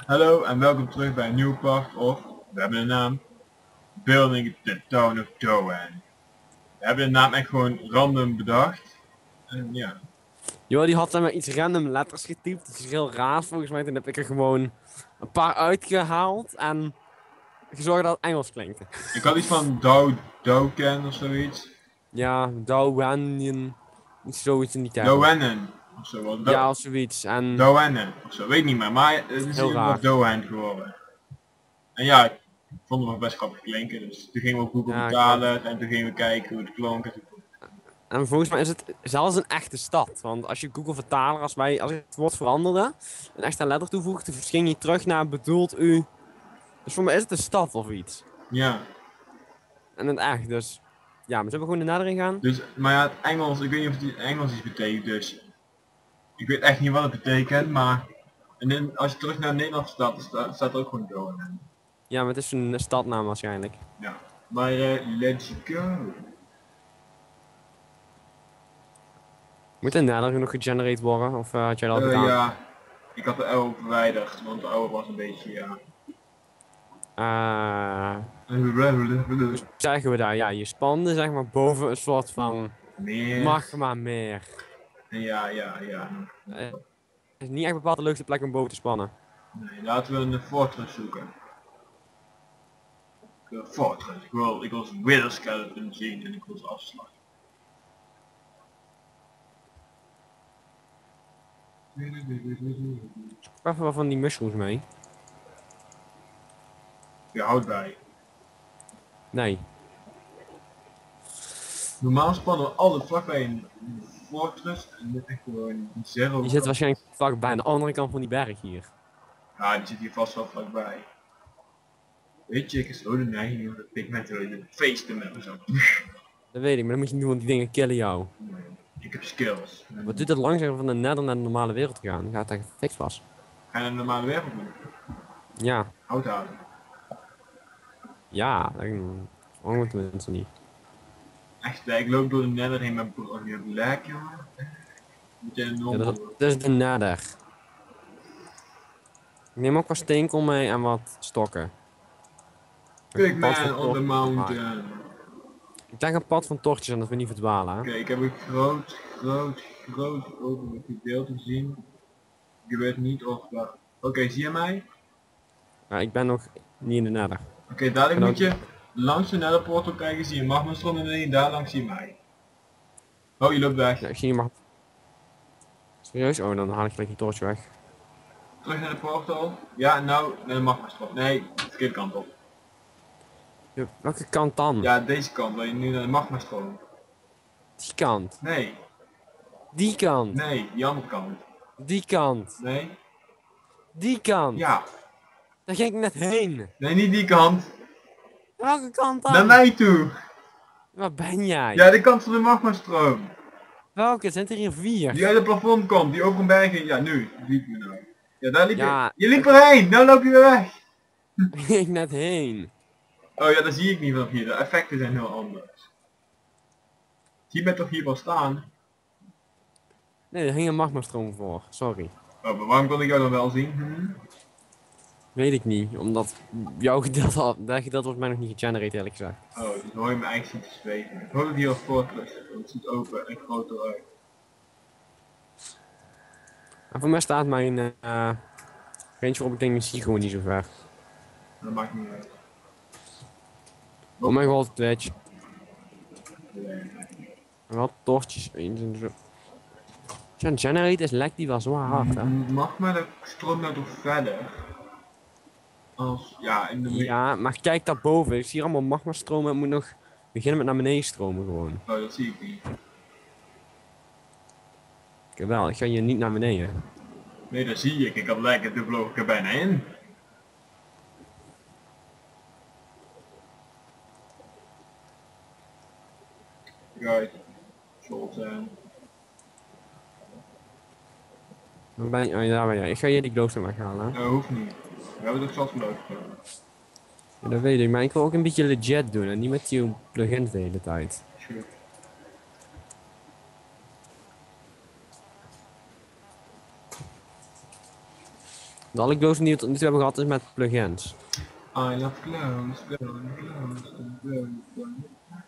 Hallo en welkom terug bij een nieuwe part of, we hebben een naam, Building the Town of Doan. We hebben de naam echt gewoon random bedacht. En ja. Joh, die had maar iets random letters getypt. Dat is heel raar volgens mij. Toen heb ik er gewoon een paar uitgehaald en gezorgd dat het Engels klinkt. Ik had iets van Douken of zoiets. Ja, Douanian. Zoiets in die term. Dowennen of zo. Ja, of zoiets. En Dowennen of zo, weet niet meer. Maar het is in heel ieder geval raar. Doan geworden. En ja, ik vond het nog best grappig klinken. Dus toen gingen we op Google Ja, vertalen en toen gingen we kijken hoe het klonk. En volgens mij is het zelfs een echte stad. Want als je Google vertaler, als ik het woord veranderde, een extra letter toevoegde, ging je terug naar bedoelt u. Dus voor mij is het een stad of iets. Ja. En het echt, dus ja, maar zullen we gewoon de nader ingaan? Dus, maar ja, het Engels, ik weet niet of het Engels iets betekent, dus ik weet echt niet wat het betekent, maar en als je terug naar Nederland staat er ook gewoon Doan. Ja, maar het is een stadnaam waarschijnlijk. Ja, maar let's go. Moet de nader nog gegenerate worden? Of had jij dat al gedaan? Ja, ik had de oude verwijderd, want de oude was een beetje, ja. Dus zeggen we daar, ja, je spande zeg maar boven een soort van Meer. magma meer. Ja. Het is niet echt bepaald de leukste plek om boven te spannen. Nee, laten we een fortress zoeken. Fortress, ik wil Wither Skeleton zien en ik wil ze afslaan. Pak even wat van die mushrooms mee. Je houdt bij. Nee. Normaal spannen we alle vlakbij een fortress en dit echt gewoon zero. Die zit waarschijnlijk vlakbij aan de andere kant van die berg hier. Ja, die zit hier vast wel vlakbij. Weet je, ik is ook de neiging om de pigmenten in het face te met zo. Dat weet ik, maar dan moet je niet doen, want die dingen killen jou. Nee, ik heb skills. Wat doet het langzaam van de nether naar de normale wereld te gaan? Dan gaat het echt fix pas. Ga je naar de normale wereld doen? Ja. Hout halen. Ja, dat moeten mensen niet. Echt, ik loop door de nether heen met black, jongen. Moet je een Ja, normal. dat is de nether. Ik neem ook wat steenkool mee en wat stokken. Kijk Pad van man, on the tortjes maken. mountain. Ik denk een pad van tortjes en dat we niet verdwalen. Hè? Oké, ik heb een groot open gedeelte gezien. Ik weet niet of dat... Oké, zie je mij? Ja, ik ben nog niet in de nether. Oké, dadelijk En moet je langs de netherportal kijken, zie je magmastroom en beneden, daar langs zie je mij. Oh, je loopt weg. Ja, ik zie je maar. Serieus? Oh, dan haal ik gelijk die torch weg. Terug naar de portal. Ja, nou, naar de magmastroom. Nee, verkeerde kant op. Ja, welke kant dan? Ja, deze kant, waar je nu naar de magmastroom. Die kant. Nee, Die kant. nee, die andere kant. Die kant. Nee, Die kant. ja. Daar ging ik net heen. Nee, niet die kant. Welke kant dan? Naar mij toe. Waar ben jij? Ja, de kant van de magmastroom. Welke? Zijn er hier 4? Die uit het plafond komt, die over een berg heen. Ja, nu. Liep je nou. Ja, daar liep Ja. je. Je liep erheen, nou loop je weer weg. Daar ging ik net heen. Oh ja, dat zie ik niet vanaf hier. De effecten zijn heel anders. Je bent toch hier wel staan? Nee, er ging een magmastroom voor. Sorry. Oh, maar waarom kon ik jou dan wel zien? Weet ik niet. Omdat jouw gedeelte, dat gedeelte wordt mij nog niet gegenerate eerlijk gezegd. Oh, dus hoor je me eigenlijk zien te zweven. Ik hoop dat hier al fortress is, want het ziet open en groter uit. En voor mij staat mijn range op, ik denk misschien gewoon niet zo ver. Dat maakt niet uit. Oh mijn god, Twitch. Nee. Wat tortjes. Ja, generate is lekt die wel zo hard hè. Mag maar de stroom nou toch verder? Als, ja, in de... Ja, maar kijk daarboven. Ik zie hier allemaal magma stromen. Het moet nog beginnen met naar beneden stromen gewoon. Oh, dat zie ik niet. Jawel, ik ga hier niet naar beneden. Nee, dat zie ik. Ik had lekker, toen vloog ik er bijna in. Right. Sultan. Waar ben je? Oh, ja, daar ben jij. Ik ga hier die glowstone weghalen. Hè? Hoeft niet. We hebben toch zelfs geloofd. Ja, dat weet ik, maar ik wil ook een beetje legit doen en niet met die plugins de hele tijd. Sure. De alle close die we tot nu toe hebben gehad is met plugins. I love clowns, clowns.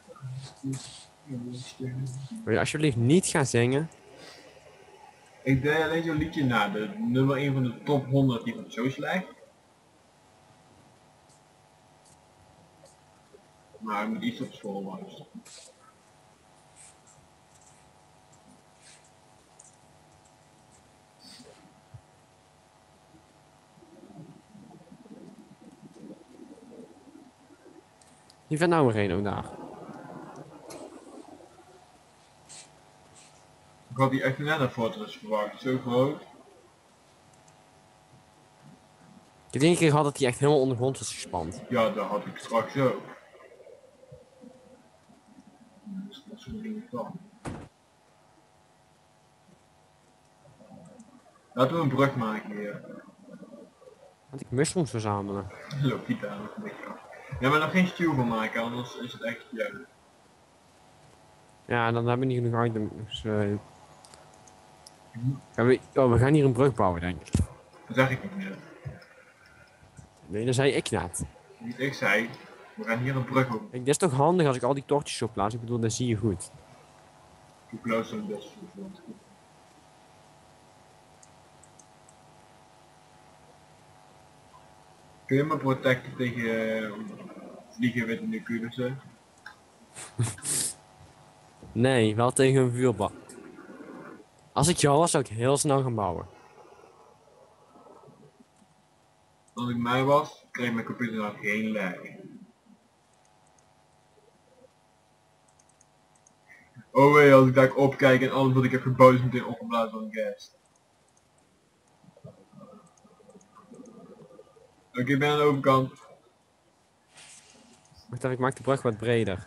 Wil je alsjeblieft niet gaan zingen? Ik deed alleen zo'n liedje na, de nummer 1 van de top 100 die van zo slecht. Maar ik moet iets op school luisteren. Die vindt nou weer een ook daar. Ik had die echt net een fortress verwacht, zo groot. Ik heb één keer gehad dat hij echt helemaal ondergrond was gespand. Ja, dat had ik straks ook. Dus dat soort dingen dan. Laten we een brug maken hier. Want ik mushrooms verzamelen. Loopt die daar nog een beetje af. Ja, maar nog geen stew van maken, anders is het echt juist. Ja, dan hebben we niet genoeg items. We gaan hier een brug bouwen, denk ik. Dat zeg ik niet net. Nee, dat zei ik net. Niet ik zei, we gaan hier een brug op. Kijk, dit is toch handig als ik al die tortjes zo plaats. Ik bedoel, dat zie je goed. Too close on this. Kun je me protecten tegen vliegen met een kubussen? Nee, wel tegen een vuurbak. Als ik jou was, zou ik heel snel gaan bouwen. Als ik mij was, kreeg mijn computer nog geen lag. Oh wee, als ik daar opkijk en alles wat ik heb gebouwd is meteen opgeblazen van gas. Oké, ik ben aan de overkant. Wacht even, ik maak de brug wat breder.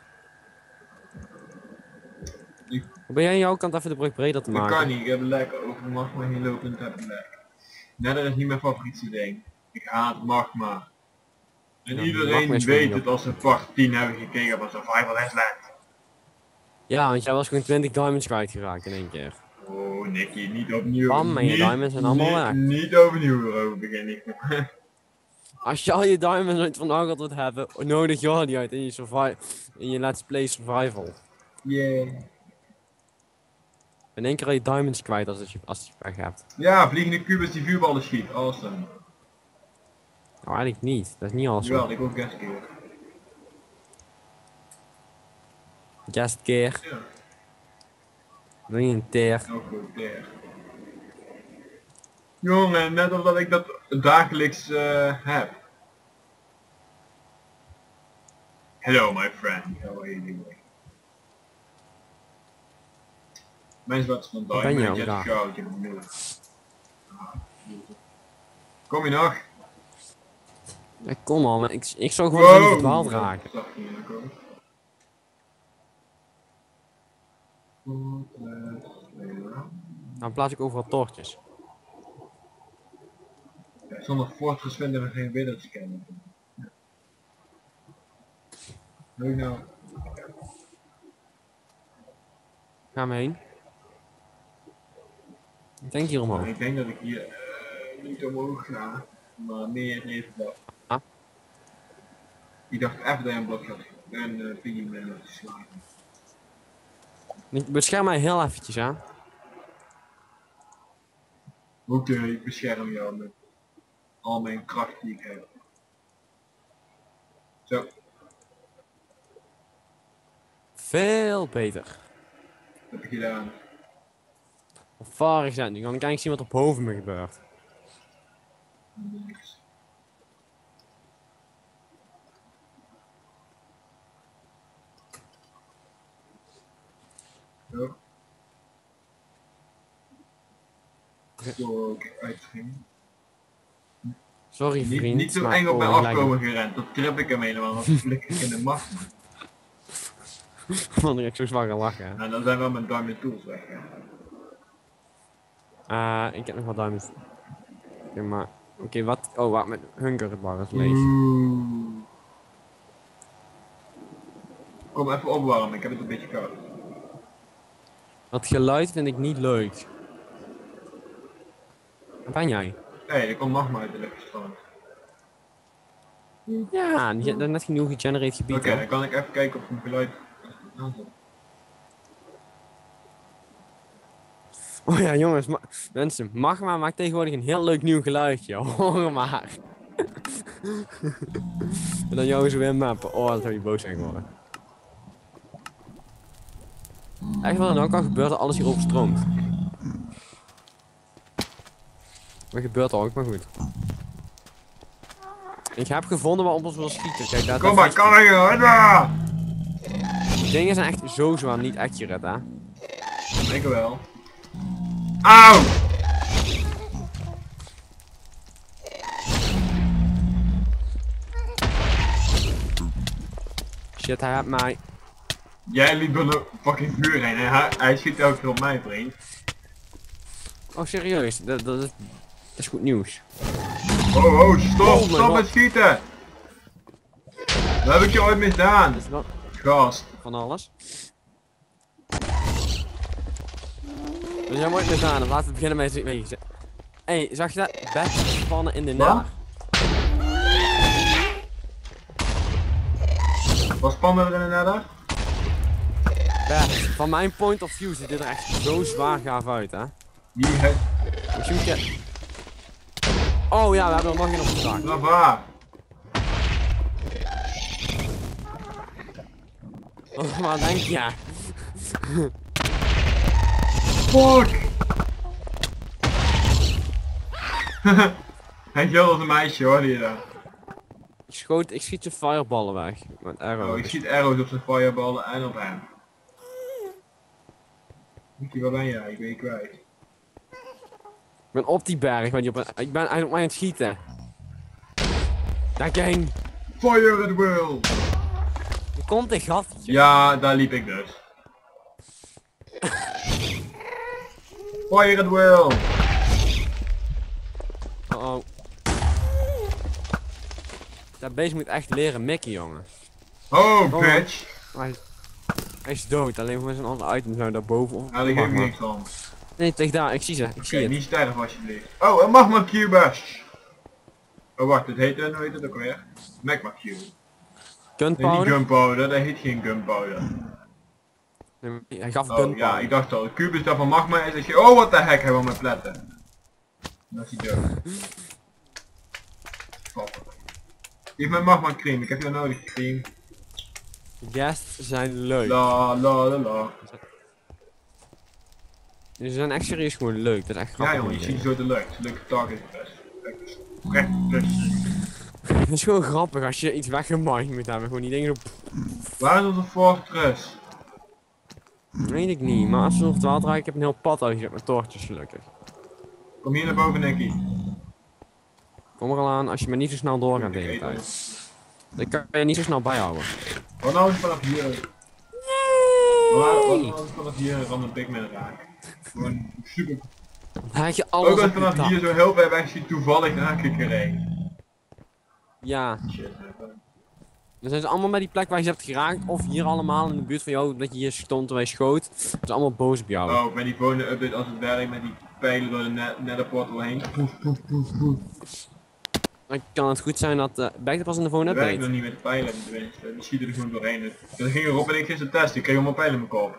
Ik- Hoe ben jij aan jouw kant even de brug breder te Dat maken? kan niet, ik heb een lek over magma heen lopen en het heb een lek. Nee, dat is niet mijn favoriete ding. Ik haat magma. En Ja, magma iedereen is weet gewoon het als ze part 10 hebben gekeken van Survival Island. Ja, want jij was gewoon 20 diamonds kwijtgeraakt in één keer. Oh Nicky, niet opnieuw. Bam, en je Niet- diamonds zijn allemaal niet- weg. Niet overnieuw erover beginnen. Als je al je diamonds uit van Argot wilt hebben, nodig je die uit in je Let's Play Survival. Yeah. In één keer al je diamonds kwijt als je weg hebt. Ja, vliegende kubus die vuurballen schiet. Awesome. Nou, eigenlijk niet. Dat is niet alles. Jawel, ik ook gaskeer. Just keer. Ja, Wil je een teer? ook goed, there. Jongen, net omdat ik dat dagelijks heb. Hello my friend, how are you doing? Mijn zwart van Waar ben je diamond, ook jet daar? goud, je hebt nodig. Kom je nog? Ja, kom al, maar ik zou gewoon wow. Niet verdwaald Dat raken. zag ik niet aankomen. Dan plaats ik overal tortjes. Ja, zonder fortress vinden we geen village kennen. Doe ik nou? Ga me heen. Ik denk hier omhoog. Ik denk dat ik hier niet omhoog ga, maar meer even dat. Ah. Ik dacht even dat je een blok had en pinging ben had geslagen. Ik bescherm mij heel eventjes aan. Oké, ik bescherm jou met al mijn kracht die ik heb. Zo, Veel beter. dat heb ik gedaan. Of waar is dat? Nu kan ik eigenlijk zien wat er boven me gebeurt. Niks. Zo. Zo, ik uitging. Sorry vriend. Niet zo maar eng op mij gelijk- afkomen gerend, dat trip ik hem helemaal, want dan flik ik in de macht. Want ik heb zo zwaar gaan lachen. Hè. En dan zijn wel mijn diamond tools weg. Hè. Ik heb nog wat diamonds. Oké, maar... Oké, wat? Oh, wacht, met hunger bar is leeg. Kom even opwarmen, ik heb het een beetje koud. Dat geluid vind ik niet leuk. Waar ben jij? Hé, er komt magma uit de luchtstand. Ja, die hebben net geen nieuw gegenereerd gebied. Oké, hoor. dan kan ik even kijken of mijn geluid aanzet. Oh ja, jongens, mensen, magma maakt tegenwoordig een heel leuk nieuw geluidje. Hoor maar. En dan jou zo weer mappen. Oh, dat zou je boos zijn geworden. Echt wat er nou kan gebeuren dat alles hier overstroomt. Dat gebeurt al ook, maar goed. Ik heb gevonden waar op ons wil schieten. Kijk, daar. Kom maar, kan ik je? Die dingen zijn echt zo zwaar niet accurate, hè? Ik wel. Auw! Shit, hij heeft mij. Jij liep door de fucking vuur heen en hij schiet elke keer op mij, vriend. Oh, serieus? Dat is goed nieuws. Oh, stop, Oh my stop God. met schieten! Wat heb ik je ooit misdaan? Dat is wel Gast. van alles. Dus jij moet eens aan, dan laten we beginnen met je. Hey, zag je dat? Bed spannen in de Wat? nether. Wat spannender in de nether? Bed. Van mijn point of view ziet dit er echt zo zwaar gaaf uit, hè? Wie heeft... Misschien moet je... Oh ja, we hebben er nog één op de dak. Lava! Oh, maar denk je? Fuck! Hij gilde als een meisje, hoorde je dat? Ik schiet zijn fireballen weg. Met arrow. Oh, ik schiet arrows op zijn fireballen en op hem. Mickey, waar ben jij? Ik ben je kwijt. Ik ben op die berg, ik ben eigenlijk op mij aan het schieten. Daar ging. Fire at will! Er komt een gatje. Ja, daar liep ik dus. Fire at will! Oh. Dat beest moet echt leren mikken, jongen. Oh, bitch! Maar hij is dood, alleen voor zijn andere items nou daarboven. Of Nou, daar geef ik niks van. Nee, tegen daar, ik zie ze, ik Oké, zie het. niet sterven alsjeblieft. Oh, een magma cubus! Oh, wacht, het heet, hoe heet het ook weer? Magma cube. Nee, niet Gunpowder? gunpowder, dat heet geen gunpowder. Nee, hij gaf Oh, gunpowder. ja, ik dacht al, de cubus dat van magma is dat je, oh, wat de heck, hij wil me pletten. Dat is hij dood. Fuck. Geef mij magma cream, ik heb jou nodig, cream. Guests zijn leuk. La la la la. Ze zijn echt serieus gewoon leuk, dat is echt Ja grappig. jongen, je om ziet te zo de lucht, leuke target press. Het is gewoon grappig als je iets weggemined moet hebben, gewoon die dingen zo... Waar is onze fortress? Weet ik niet, maar als we nog het water raken, ik heb een heel pad uitgezet met tortjes gelukkig. Kom hier naar boven, Nicky. Kom er al aan, als je maar niet zo snel doorgaat de hele tijd. Dan kan je niet zo snel bijhouden. Wat nou eens vanaf hier? Wat nou eens vanaf hier een random pigman raken? Gewoon super. Dan heb je Ook alles als op je vanaf tap. hier zo heel ver weg zie toevallig raak ik er een. Ja, Shit. dan zijn ze allemaal bij die plek waar je ze hebt geraakt, of hier allemaal in de buurt van jou, dat je hier stond terwijl je schoot. Ze zijn allemaal boos op jou. Oh, met die volgende update als het werkt met die pijlen door de netherportal heen. Poef, poef, poef, poef. Dan kan het goed zijn dat... Werkt het pas in de volgende Dat werkt nog update? niet met de pijlen tenminste. Die schieten er gewoon doorheen. Dus ging erop en ik gisteren testen. Ik kreeg allemaal pijlen in mijn kop.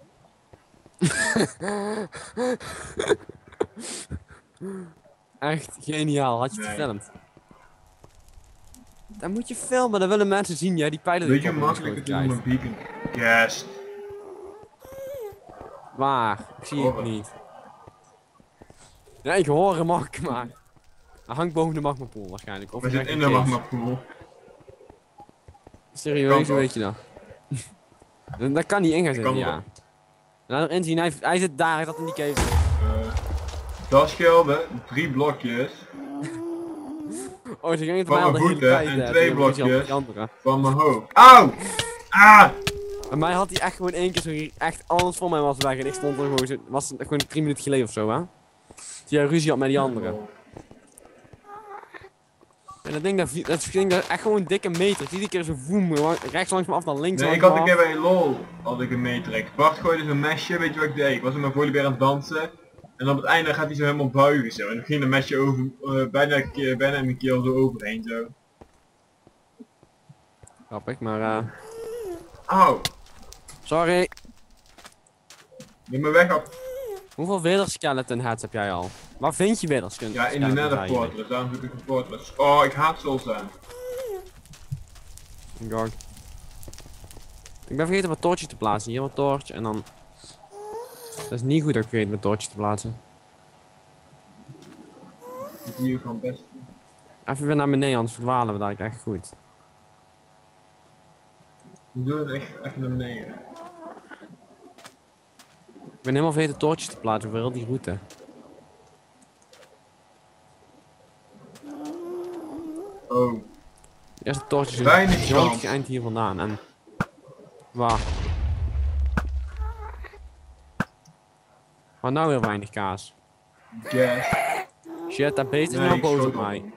Echt geniaal, had je het Nee. gefilmd. Dat moet je filmen, dan willen mensen zien, ja, die pijlen die Weet je kop hoe in je makkelijk schoot het is om krijgt. een beacon? Yes. Waar? Ik zie het Hoor. niet. Ja, ik hoor hem ook, maar... Hij hangt boven de magmapool waarschijnlijk. Of We hij zitten in zegt de een cave. magma pool. Serieus, Kan hoe toch? weet je dat? Dat kan niet in gaan zitten, Kan ja. Laat erin zien, hij zit daar, hij zat in die cave. Dat scheelde 3 blokjes Oh, ze gingen het Van mij al mijn de hele voeten tijd. en hè, 2 toen was hij al blokjes. die andere. van mijn hoofd. Auw! Ah! Bij mij had hij echt gewoon één keer zo echt alles voor mij was weg en ik stond er gewoon zo, was het gewoon 3 minuten geleden of zo, hè? Die hij ruzie had met die andere. En dat ding dat echt gewoon dikke meter. Iedere keer zo voem, rechts langs me af dan links Nee, langs ik had me een af. keer bij LOL had ik een meetrek. Bart gooide zo'n mesje, weet je wat ik deed? Ik was met mijn volleybal aan het dansen. En op het einde gaat hij zo helemaal buigen zo. En dan ging de mesje over, bijna een keer zo overheen zo. Grappig, maar Auw, sorry. neem me weg af. Hoeveel Wither skeleton heads heb jij al? Waar vind je Wither skeleton? Ja, in de Nether Fortress, daarom zoek ik een Fortress. Oh, ik haat Soul Sand. Ik ben vergeten wat torches te plaatsen. Hier wat torch en dan... Dat is niet goed dat ik vergeet wat torches te plaatsen. Ik zie hier gewoon best. Even weer naar beneden, anders verdwalen we daar echt goed. We doen het echt even naar beneden. Ik ben helemaal vergeten torches te plaatsen voor heel die route. Oh, De eerste torches is weinig een gigantisch kans. eind hier vandaan en... Waar? Maar nou weer weinig kaas. Gas. Shit, dat beest is Nee, nou ik boos schoot op op mij. hem.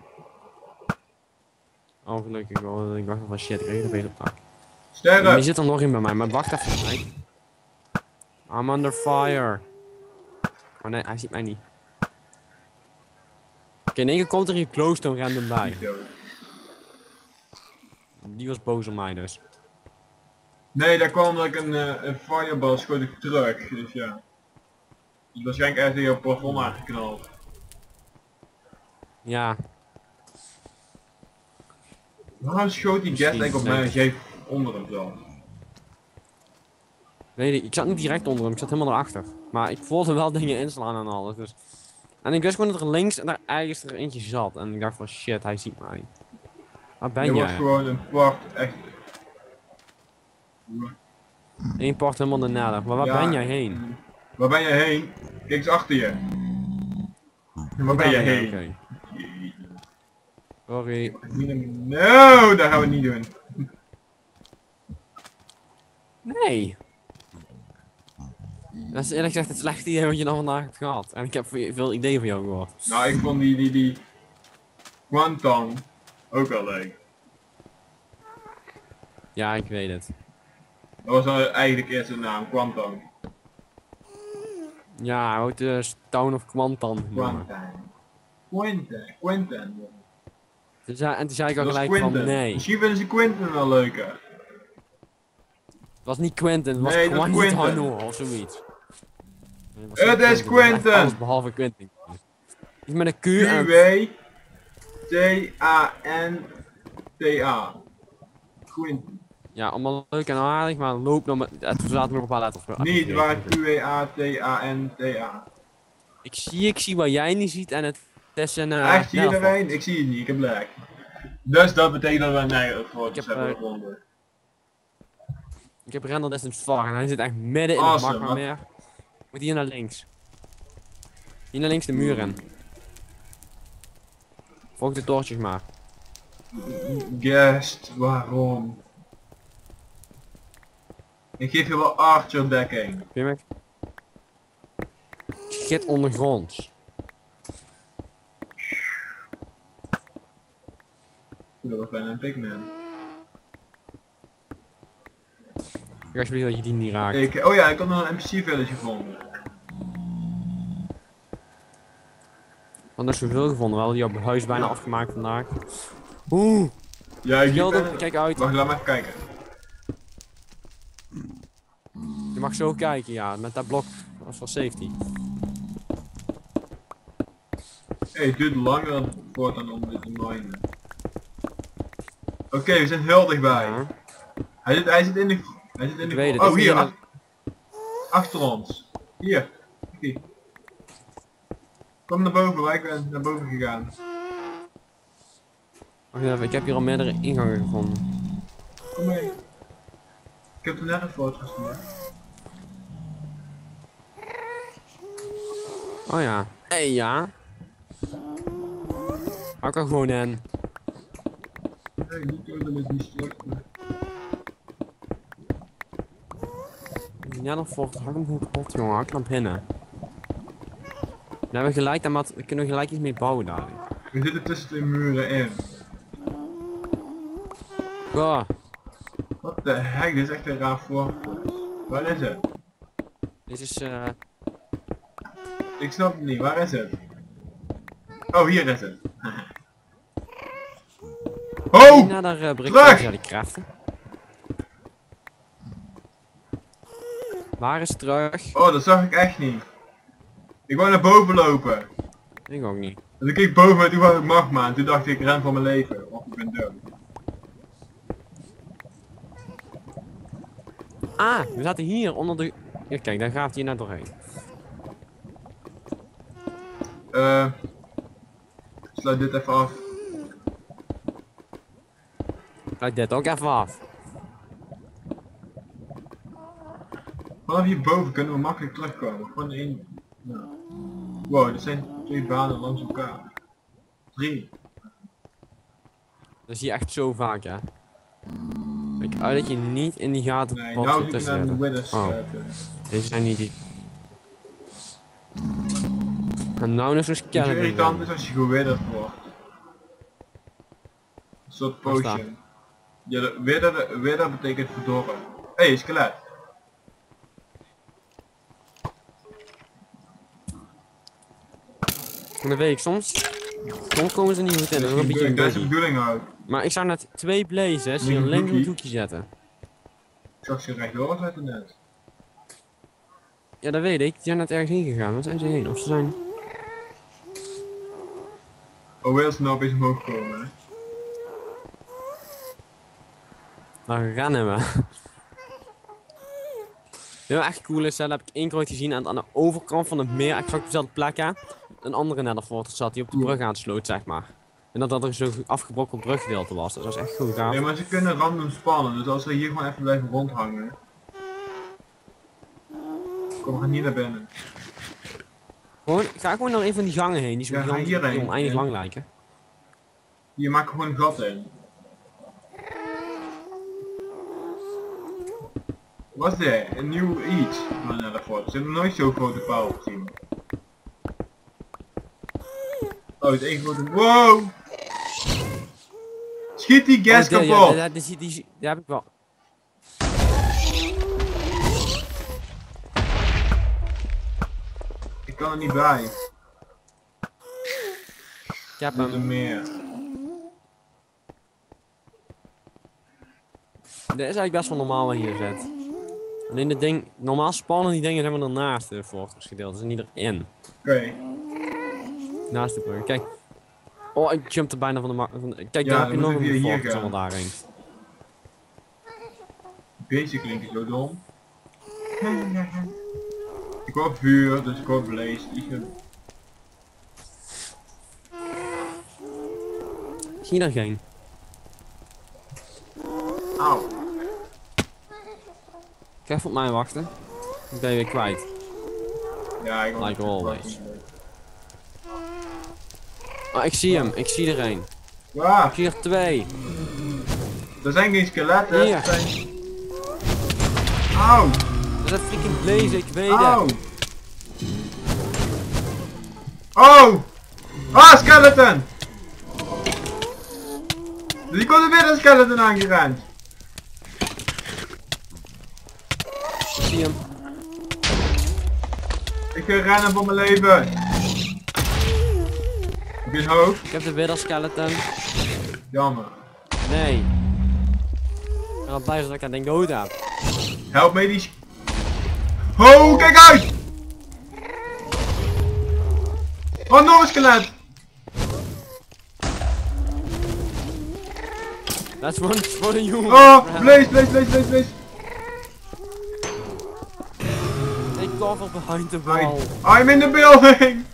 Oh gelukkig wel, ik dacht van shit, ik kreeg een beest op tak. Die Sterren! zit er nog in bij mij, maar wacht even. Nee. I'm under fire. Oh nee, hij ziet mij niet. Oké, in één keer komt er hier glowstone random bij. Die was boos op mij dus. Nee, daar kwam dat ik een fireball schoot ik terug, dus ja. Dus waarschijnlijk ergens hier op het plafond aangeknald. Ja, Waarom schoot die gas tank op mij als jij onder hem zat? weet ik zat niet direct onder hem, ik zat helemaal erachter. Maar ik voelde wel dingen inslaan en alles, dus... En ik wist gewoon dat er links en daar ergens er eentje zat. En ik dacht van shit, hij ziet mij. Waar ben Je wordt jij? gewoon een part echt... Eén part helemaal de nether. Maar waar Ja, ben jij heen? Waar ben je heen? Kijk eens achter je. Waar ben je heen? Oké. Sorry. No, dat gaan we niet doen. Nee. Dat is eerlijk gezegd het slechtste idee wat je dan vandaag hebt gehad. En ik heb veel ideeën van jou gehoord. Nou, ik vond die Quantum ook wel leuk. Ja, ik weet het. Dat was nou eigenlijk eerst een naam, Quantum. Ja, hij wordt de Town of Quantan genoemd. Quentin. Dus ja, en toen zei ik al Dat was gelijk van Quentin. nee. Misschien vinden ze Quentin wel leuker. Het was niet Quentin, het was Nee, dat is Quentin. Quentin of zoiets. Nee, was Het niet is Quentin, het was echt Quentin. alles behalve Quentin. Iets met een Q en... Q-W-T-A-N-T-A. Quentin. Ja, allemaal leuk en aardig, maar loop nog met... Het zaten nog een paar letters. Niet waar Q-W-A-T-A-N-T-A. Ik zie wat jij niet ziet en het is een... Echt zie je er Netherfort. een? Ik zie het niet, ik heb black. Dus dat betekent dat we een Nether Fortress Ik heb, hebben gevonden. Ik heb Randall Distance Far en hij zit echt midden in Awesome, het magma meer. Moet hier naar links. Hier naar links de muur in. Volg de toortjes maar. Guest, waarom? Ik geef je wel Archer dekking. Vind je me? Schit ondergronds. Dat was bijna een pigman. Ik alsjeblieft dat je die niet raakt. Oh ja, ik had nog een NPC village gevonden. Want er is zoveel gevonden, wel die op huis bijna afgemaakt vandaag. Oeh, Ja, ik Gilde, kijk uit. Wacht, laat me even kijken. Je mag zo kijken, ja, met dat blok. Dat is voor safety. Hey, het duurt langer voortaan om dit te minen. Oké, we zijn heel dichtbij. Ja. Hij zit in de... Ik weet het, Oh, is hier. niet Achter ons. Hier. Kijk. Kom naar boven, waar ik ben naar boven gegaan. Wacht even, ik heb hier al meerdere ingangen gevonden. Kom mee. Ik heb er net een foto gestuurd. Oh ja. Hey, ja. Hou ik er gewoon in. Nee, niet doen met die structuur. Ja, dan vocht. Hak hem goed kapot, jongen. Hak hem binnen. Dan hebben we gelijk, dan kunnen we gelijk iets mee bouwen daar. We zitten tussen de muren in. Oh, Wat de heck, dit is echt een raar voorbeeld. Waar is het? dit is Ik snap het niet, waar is het? Oh, hier is het. Oh! Naar daar terug! bericht die krachten. Waar is het terug? Oh, dat zag ik echt niet. Ik wou naar boven lopen. Ik ook niet. Dus ik keek boven en toen wou ik magma en toen dacht ik ren voor mijn leven, want ik ben dood. Ah, we zaten hier onder de... Ja, kijk, daar gaat hij naar doorheen. Sluit dit even af. Sluit dit ook even af. Vanaf hierboven kunnen we makkelijk terugkomen. Gewoon één. Nou. Wow, er zijn 2 banen langs elkaar. 3. Dat zie je echt zo vaak, hè. Kijk uit dat je niet in die gaten Nee, pot nou zit zit ik naar de zetten. winners. Oh. Deze zijn niet die. En nou is een Het skeleton. irritant is als je gewidderd wordt. Een soort Waar staat? potion. Ja, widder betekent verdorren. Hé, hey, skelet. Dat weet ik soms. Soms komen ze niet goed in. Dat is een beetje een Dat is de buggy. bedoeling ook. Maar ik zou net 2 blazes hier Een links op het buggy. hoekje zetten. Ik zag ze rechtdoor zetten net. Ja, dat weet ik. Die zijn net ergens heen gegaan. Waar zijn ze heen? Of ze zijn... Oh, heel snel is omhoog komen. Hè? Daar rennen we. Heel echt cool is, dat heb ik 1 keer ooit gezien aan de overkant van het meer, exact op dezelfde plek, hè, een andere netherfortress zat die op de brug aansloot, zeg maar. En dat er zo'n afgebrokkeld bruggedeelte was. Dat was echt goed gaaf. Ja, maar ze kunnen random spannen, dus als we hier gewoon even blijven rondhangen. Kom, we gaan hier naar binnen. Ga gewoon dan een van die gangen heen, die zo Ja, ga gigantisch, hierheen. die oneindig Ja. lang lijken. Hier maken we gewoon een gat in. Wat is dit? Een nieuw iets van Netherfort. Ze hebben nooit zo'n grote paal gezien. Oh, het is één grote... Wow! Schiet die gas Oh, kapot! ja, die heb ik wel. Ik kan er niet bij. Ik heb Er moet er hem. meer. Dit is eigenlijk best wel normaal wat hier zit. Alleen het ding, normaal spannen die dingen zijn we ernaast de fortress gedeelte, ze zijn niet erin. Oké. Naast de brug. Kijk. Oh, ik jumpte bijna van de kijk, Ja, daar heb je dan nog moet ik een via hier fortress gaan. allemaal daarheen. Deze klinkt zo dom. Ik hoor vuur, dus ik hoor blaze. Zie je daar geen? Auw. Ik ga even op mij wachten. Ik ben je weer kwijt. Ja, ik Like always. Oh, ik zie hem. Ik zie er een. Waar? Ik zie er 2. Er zijn geen skeletten. Hier. Er zijn... Auw. Dat is een freaking blaze, ik weet Auw. het. Oh! Ah, skeleton! Die komt er weer een skeleton aangerend. Ik zie hem. Ik ga rennen voor mijn leven. Ik ben hoog. Ik heb de wither skeleton. Jammer. Nee. Ik ben al blij dat ik dat ding dood heb. Help me die... Oh, kijk uit! Oh, nog een skelet! That's one for the human. Oh, blaze, blaze, blaze, blaze, blaze. Ik cover behind the wall. I'm in the building!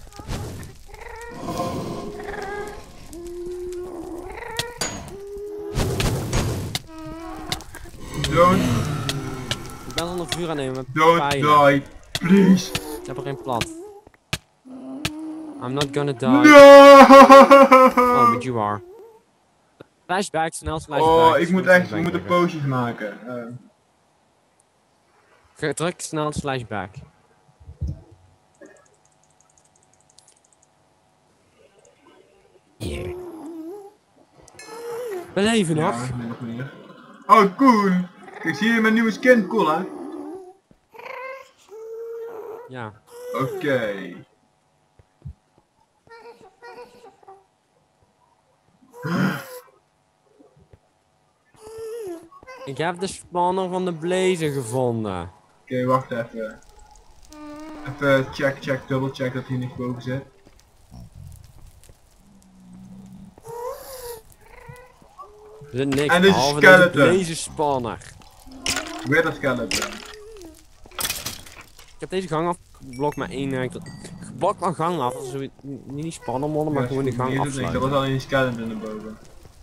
Don't, Ik ben onder vuur aan nemen met don't pijlen. die, please. Ik heb er geen plat. I'm not gonna die. No! Oh, but you are. Flashback, snel flashback. Oh, ik moet echt, we Flashback moeten drukken. potions maken. Druk snel flashback. Yeah. We leven nog. Ja, min of meer. Oh, cool! Kijk, zie je mijn nieuwe skin? Cool, hè? Ja. Oké. Ik heb de spanner van de blazer gevonden. Oké, wacht even. Even check, double check dat hij niet boven zit. Er zit niks En dit is behalve deze skeleton. blazer spanner. Weer dat skeleton. Ik heb deze gang afgeblokt met één geblokt van gang af. Dat is zo, niet die spanner modder, maar Ja, gewoon de gang hier doet niks, dat afsluiten. was alleen een skeleton erboven.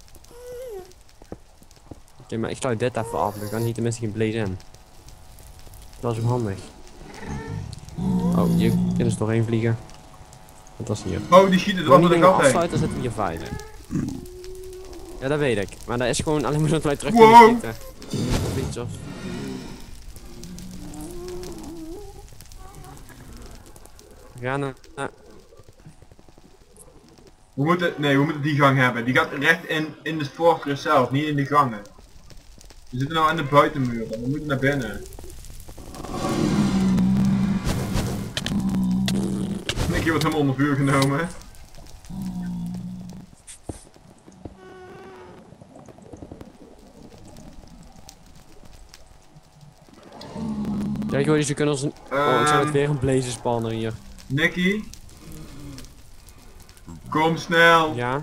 Oké, maar ik sluit dit even af, dan kan hier tenminste geen blaze in. Dat is ook handig. Oh, hier kunnen ze doorheen vliegen. Wat was hier? Oh, die schieten er Als wat die door de dingen kant heen. afsluiten, zitten we hier veilig. Ja, dat weet ik. Maar dat is gewoon alleen maar zodat wij terug Wow. kunnen schieten. Of iets of... We gaan naar... We moeten die gang hebben. Die gaat recht in de fortress zelf, niet in de gangen. We zitten nou aan de buitenmuur en we moeten naar binnen. Nicky wordt helemaal onder vuur genomen. Kijk hoor, ze kunnen ons een... Oh, ik zou het weer een blazer spanner hier. Nicky. Kom snel. Ja?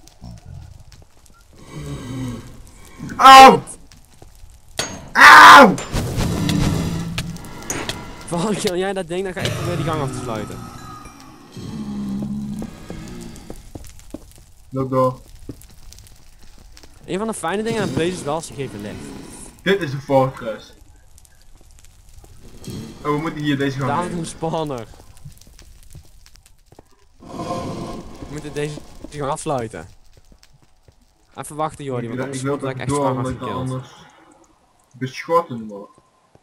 Auw! Auw! Val jij dat ding, dan ga ik proberen die gang af te sluiten. Loop door. Een van de fijne dingen aan blazers wel, ze geven licht. Dit is de fortress. Oh, we moeten hier deze gang Daar is heen. een spanner. We moeten deze gang afsluiten. Even wachten Jordi, want anders Ik wil word ik dat echt door, zwaar omdat ik dan afgekild. anders beschotten word.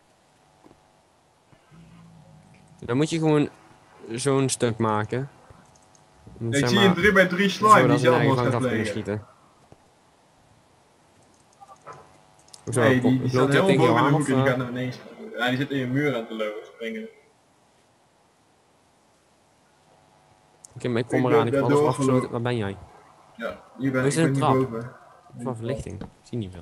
Dan moet je gewoon zo'n stuk maken. Ik Zeg zie maar, een 3x3 slime zodat die ze een eigen zelfmoord gang gaat af kunnen plegen. schieten. Hoezo? Nee, die Loopt staat hij helemaal tegen jou boven in aan de of... hoek en die gaat naar beneden springen. Ja, die zit in je muur aan te lopen, springen. Oké, maar ik kom Ik eraan, loop ik heb daar alles doorgelopen. afgesloten. Waar ben jij? Ja, hier ben Hoe ik, is het ben een hier trap? boven. Van verlichting. Ik zie niet veel.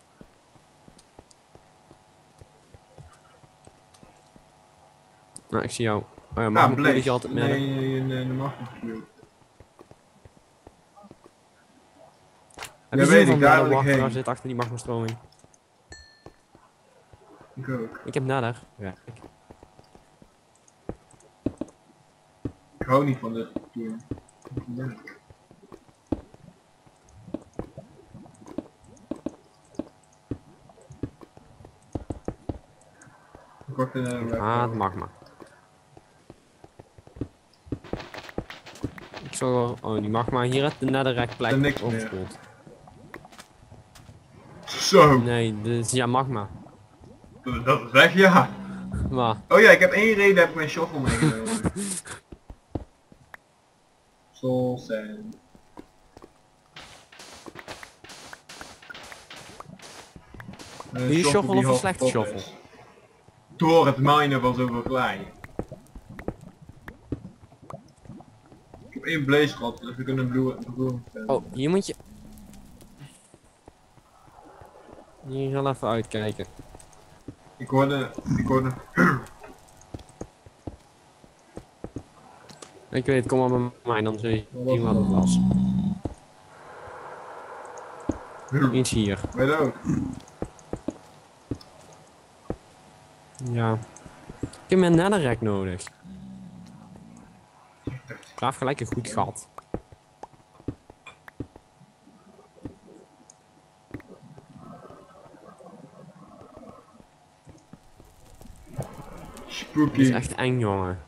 Nou, ik zie jou. Oh ja, mag Ah, mijn Blaze. koeltje altijd midden. Nee, de magnetvuur. Heb Ja, je weet zin ik, van daar de wil ik wachter heen. zit achter die magmastroming? Ik ook. Ik heb nader. Ja. Ik hou niet van dit tour. Ik word Het magma. Ik zal wel... Oh, die magma hier uit de netherrack plek Er niks meer. overspoeld. Zo, Nee, dit is ja magma. dat is weg, ja. Maar, Oh ja, ik heb één reden, heb ik mijn shovel meegenomen. Soul sand. die shovel of een slechte shovel? Door het minen van zoveel klei. Ik heb één blaze gehad, dus we kunnen bloemen. Oh, hier moet je... Hier heel even uitkijken. Ik hoorde... Ik weet, kom maar bij mij, dan zul je zien wat het was. Iets hier. Weet je ook? Ja. Ik heb mijn netherrack nodig. Graaf gelijk een goed gat. Dit is Spooky. echt eng, jongen.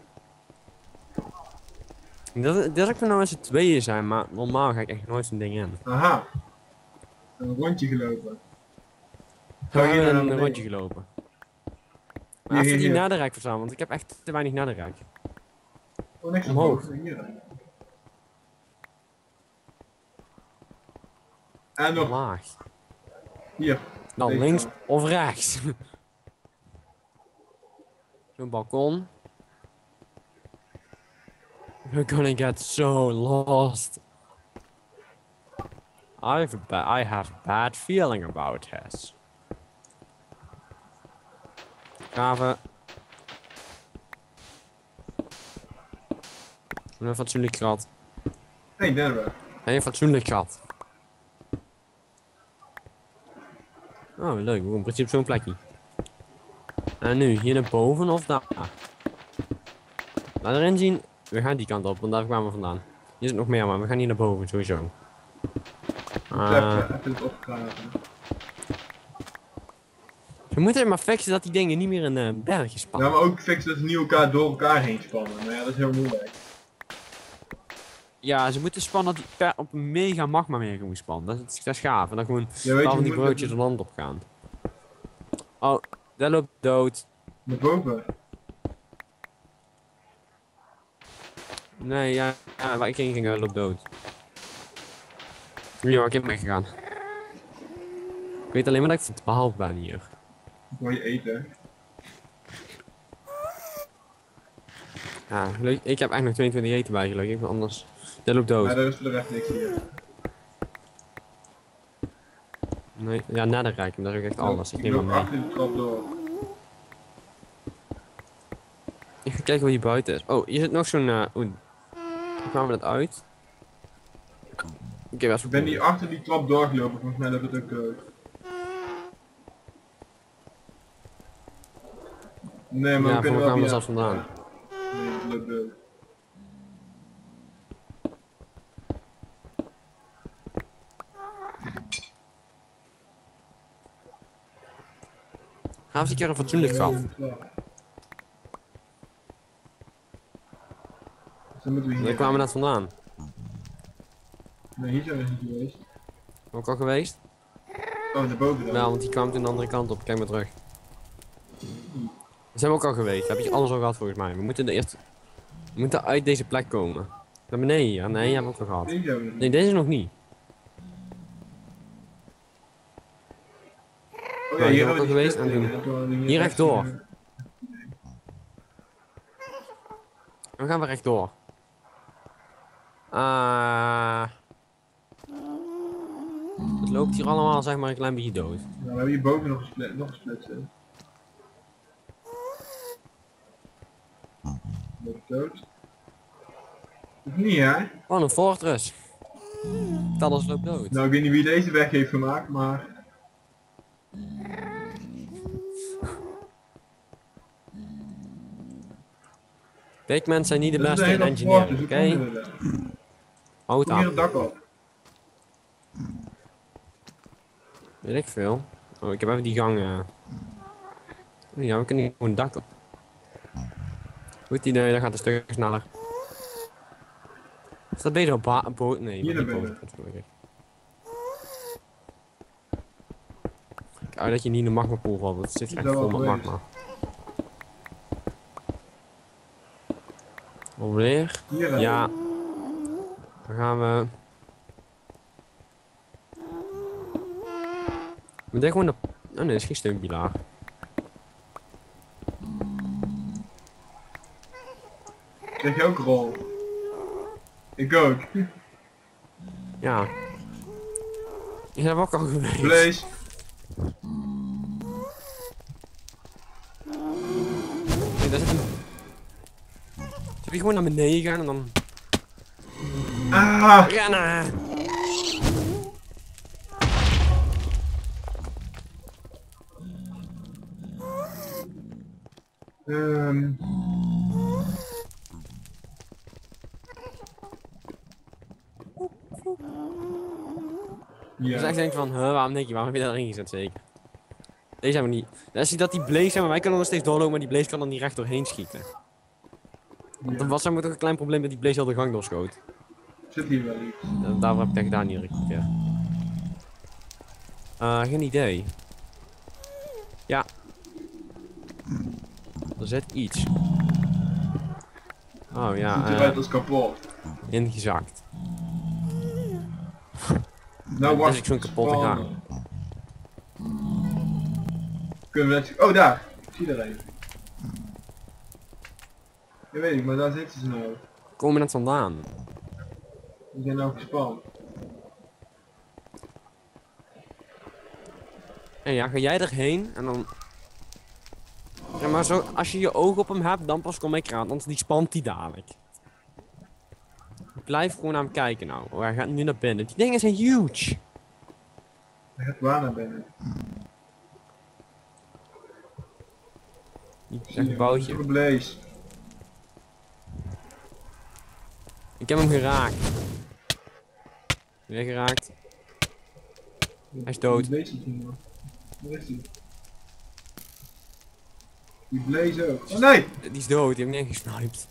Dat ik nou met z'n tweeën zijn, maar normaal ga ik echt nooit zo'n ding in. Aha. Een rondje gelopen. We Ga je hebben naar een beneden? rondje gelopen. Maar Hier, even die hier. netherrack verzamelen, want ik heb echt te weinig netherrack. Oh, niks Omhoog. Hier. En nog Laag. hier. Dan Deze links kant. of rechts. Zo'n balkon. We're gonna get so lost. I have a bad feeling about this. Graven. Een fatsoenlijk gat. Hey, Denver. Een fatsoenlijk gat. Oh, leuk. In principe zo'n plekje. En nu, hier naar boven of daar? Laat erin zien. We gaan die kant op, want daar kwamen we vandaan. Hier zit nog meer, maar we gaan hier naar boven, sowieso. Even het opgraven. We moeten maar fixen dat die dingen niet meer in bergjes Ja, spannen. maar ook fixen dat ze niet elkaar door elkaar heen spannen. Maar ja, dat is heel moeilijk. Ja, ze moeten spannen dat die op een mega magma meer moet spannen. Dat is gaaf. En dan gewoon Ja, weet je, van die je moet broodjes de land op gaan. Oh, dat loopt dood. naar boven. Nee, ja, waar ik heen ging, loopt dood. Ja, ik heb meegegaan. Ik weet alleen maar dat ik het behalve ben hier. Ik wil je eten. Ja, leuk. Ik heb eigenlijk nog 22 eten bij gelukkig, maar anders. Dat loopt dood. Maar er is voor de rest niks hier. Nee, ja, netherrack, dat is ook echt alles. Ik neem maar loop mee. achter de trap door. Ik ga kijken wat hier buiten is. Oh, hier zit nog zo'n. Hoe kwamen we dat uit? Oké, was Ik ben hier achter die trap doorgelopen, volgens mij dat het ook Nee, maar Ja, we kunnen waar wel kwamen we via... zelfs vandaan? Nee, het loopt dood. Ga eens een keer een fatsoenlijk gat. Dan moeten we hier. Waar kwamen we net vandaan? Nee, hier zijn we niet geweest. Ook al geweest? Oh, naar boven dan. Wel, want die kwam toen de andere kant op. Kijk maar terug. We zijn ook al geweest. Dat heb je alles al gehad volgens mij. We moeten eerst. We moeten uit deze plek komen. Naar beneden hier. Nee, hebben we ook al gehad. Hier zijn we nog Nee, niet. deze nog niet. Oh hier hier ook al geweest en hier rechtdoor. Dan gaan we rechtdoor. Het loopt hier allemaal zeg maar een klein beetje dood. Ja, we hebben hier boven nog een splitsen. Loopt dood. Of niet, hè? Wat een fortress. Alles loopt dood. Nou, ik weet niet wie deze weg heeft gemaakt, maar... Pigments zijn niet de Dat is beste een in hele fortress, engineering, hoe oké? komen we er? Houd Kom hier aan. het dak op. Weet ik veel. Oh, ik heb even die gang. Ja, we kunnen hier gewoon een dak op. Goed idee, dat gaat een stuk sneller. Is dat beter op boot? Nee, Hier maar naar niet binnen. boot, gelukkig. Kijk uit dat je niet in de magmapool valt, want het zit gelijk Dat vol wel met geweest. magma. Alweer? Hier, hè? Ja. Dan gaan we... We denken gewoon de... Oh nee, dat is geen steunpilaar. Krijg je ook rol? Ik ook. Ja. Ik heb ook al geweest. Vlees. Kijk, daar zit een... Zal je gewoon naar beneden gaan en dan... Ah! Rennen! Ehm. Dus Ja. ik denk van, waarom denk je, waarom heb je dat erin gezet zeker? Deze hebben we niet. Dan zie je dat die blaze zijn, maar wij kunnen nog steeds doorlopen, maar die blaze kan er niet recht doorheen schieten. Want dan was er toch een klein probleem dat die blaze al de gang doorschoot. Zit hier wel iets? Daarvoor heb ik dat gedaan hier een keer. Geen idee. Ja. Er zit iets. Oh Ziet ja, eruit als kapot. ingezakt. Nou, Dat is ook zo'n kapotte gang. Kunnen we net... Oh, daar! Ik zie er een. Ja, weet ik, maar daar zitten ze nou. Komen we net vandaan. Die zijn nou gespannen. En ja, ga jij erheen en dan... Ja, maar zo, als je je oog op hem hebt, dan pas kom ik eraan, anders die spant die dadelijk. Blijf gewoon naar hem kijken nou. Oh, hij gaat nu naar binnen. Die dingen zijn huge. Hij gaat waar naar binnen. Dat gebouwtje. Blaze. Ik heb hem geraakt. Weer geraakt. Hij is dood. Waar is hij? Die Blaze ook. Oh nee! Die is dood, die heb ik neergesniped.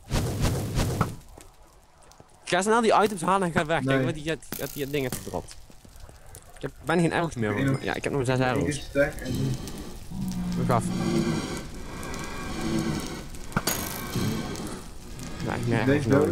Ik ga snel die items halen en ga weg. Nee. Kijk, wat die dingen gedropt. Ik heb bijna geen arrows meer. Ja, ik heb nog 6 arrows. Nog af. Ja, ik heb Deze dood.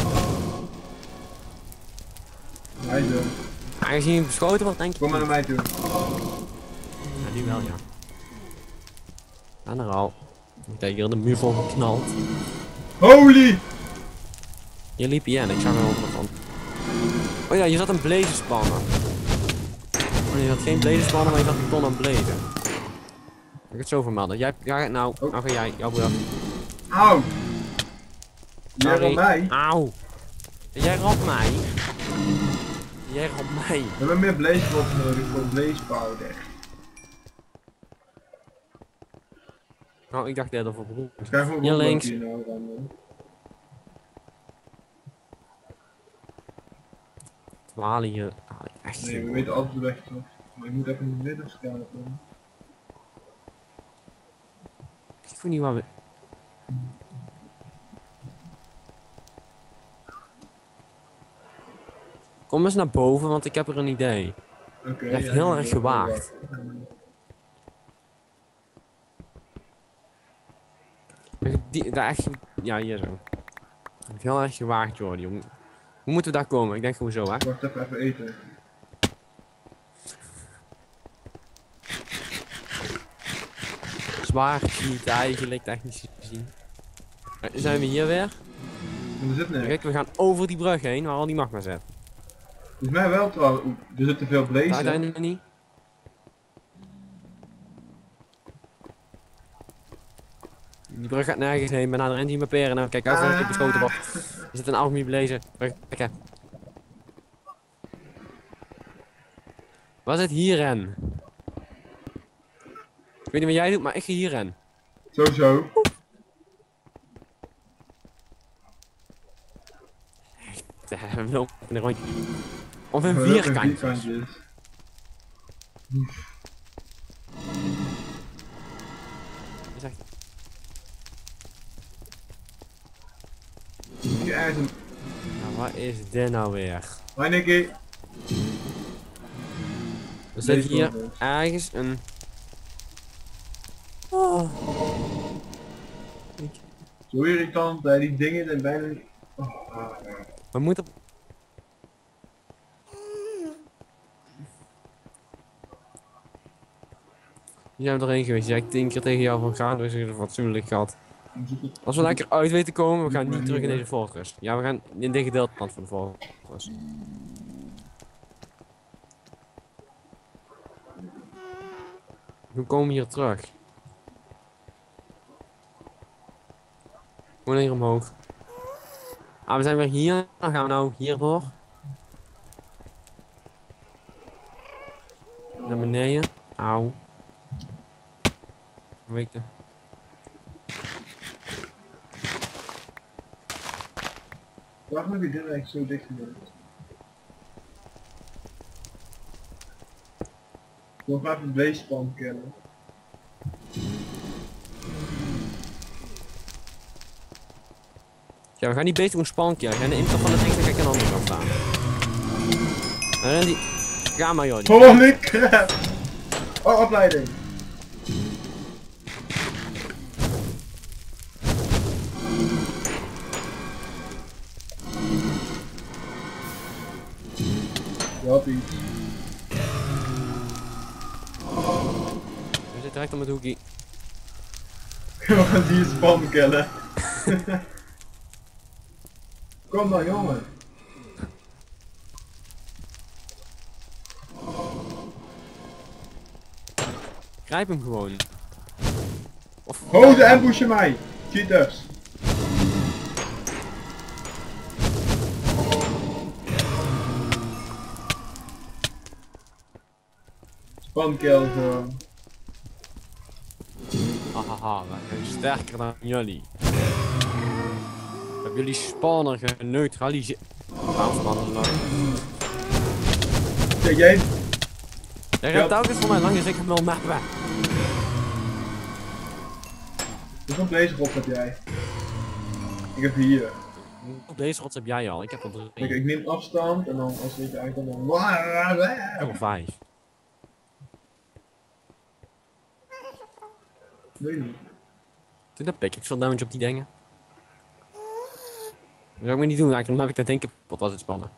Hij is dood. Aangezien je beschoten wordt, denk ik. Kom maar naar mij toe. Ja, die wel, ja. En er al. Ik heb hier de muur vol geknald. Holy! Hier liep hij in, ik zag er onder van. Oh ja, je zat een blaze spannen. Oh, je had geen blaze spannen, maar je zat een ton aan blazen. Ik ga het zo vermelden. Jij gaat nou, nou ga jij, jouw beurt. Auw! Jij Sorry. ramt mij? Auw! Jij ramt mij. Jij ramt mij. We hebben meer blaze pots nodig voor blaze powder. Nou, ik dacht dat voor beroep. Ik ga gewoon Hier een links. hier nou rammen. Dwalen hier. Echt Nee, we geen- weten altijd de weg terug. Maar ik moet even in de middagskamer komen. Ik weet niet waar we... Kom eens naar boven, want ik heb er een idee. Oké. Echt heel erg gewaagd. Daar echt... Ja, hier zo. Echt heel erg gewaagd, Jordi. Hoe moeten we daar komen? Ik denk gewoon zo, hè. Wacht even eten. Zwaar cheat eigenlijk, technisch gezien. Zijn we hier weer? En er zit niks. Kijk, we gaan over die brug heen, waar al die magma zit. Volgens mij wel trouwens. Oeh, er zit te veel blaze. Uiteindelijk niet. Die brug gaat nergens heen, maar naar de engine maperen. Nou, kijk uit voordat ik beschoten word. Er zit een army blazen. Kijk. Wat zit hierin? Ik weet niet wat jij doet, maar ik ga hierin. Zo. We lopen een rondje. Of een vierkantje. Dat is echt... Nou, wat is dit nou weer? Hoi Nicky. Er zit hier ergens een... Oh. Zo irritant, hè, die dingen zijn bijna... Oh. We moeten... Jij bent erheen geweest, jij hebt 10 keer tegen jou van gaan, dus ik heb een fatsoenlijk gehad. Als we lekker uit weten komen, we gaan niet terug in deze fortress. Ja, we gaan in dit gedeelte van de fortress. We komen hier terug. Gewoon hier omhoog. Ah, we zijn weer hier. Dan gaan we nou hierdoor. Naar beneden. Auw. Weet je. Waarom heb je dit eigenlijk zo dicht gedaan? Ik wil graag een blaze span kennen. Ja, we gaan die beest gewoon spanken. We gaan de imker van de ding, dan ga ik aan de andere kant staan. En dan die... Ga maar joh. Holy crap! Oh, opleiding! Je had iets. We zitten direct op het hoekie. We gaan die span kennen. Kom dan jongen. Grijp hem gewoon. Of... Oh, ze ambushen mij! Cheaters! Spankel gewoon. Hahaha, wij zijn sterker dan jullie. Ik heb jullie spawner geneutraliseerd. Waarom spannen nog? Kijk jij? Jij gaat telkens voor mij langs, dus ik hem wel mappen. Hoeveel deze rots heb jij? Ik heb hier. Op deze rots heb jij al, ik heb er Kijk, 3. ik neem afstand en dan als ik uitkomt dan... Ik heb er 5. Weet niet. Doe dat pik, ik veel damage op die dingen. Dat zou ik me niet doen, eigenlijk, dan heb ik dat denken kapot als het spannen.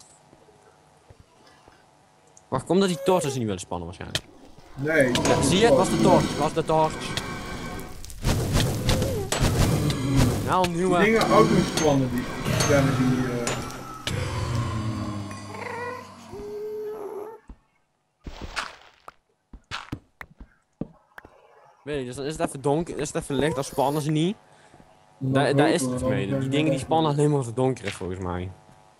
Wacht, komt dat die torches niet willen spannen waarschijnlijk. Nee. Ja, zie je, het was de torch, het was de torch. Nou, een Die nieuwe. dingen auto's spannen die. Ja, met die... Weet je, dus dan is het even donker, is het even licht, dan spannen ze niet. dan Daar is hopen het we mee. dan- Die dingen die spannen alleen maar als het donker is volgens mij.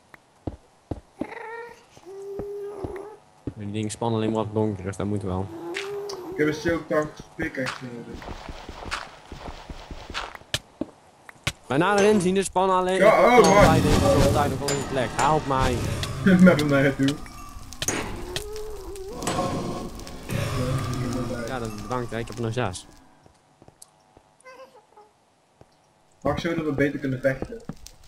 Die dingen spannen alleen maar als het donker is, dat moet wel. Ik heb een silk pickaxe nodig. Maar na erin zien, de spannen alleen. Ja, oh, ik ben wacht. altijd in de tijd op een plek. Help mij. Met hem naar het toe. Ja, dat bedankt, hè. Ik heb er nog 6. Mag zo dat we beter kunnen vechten.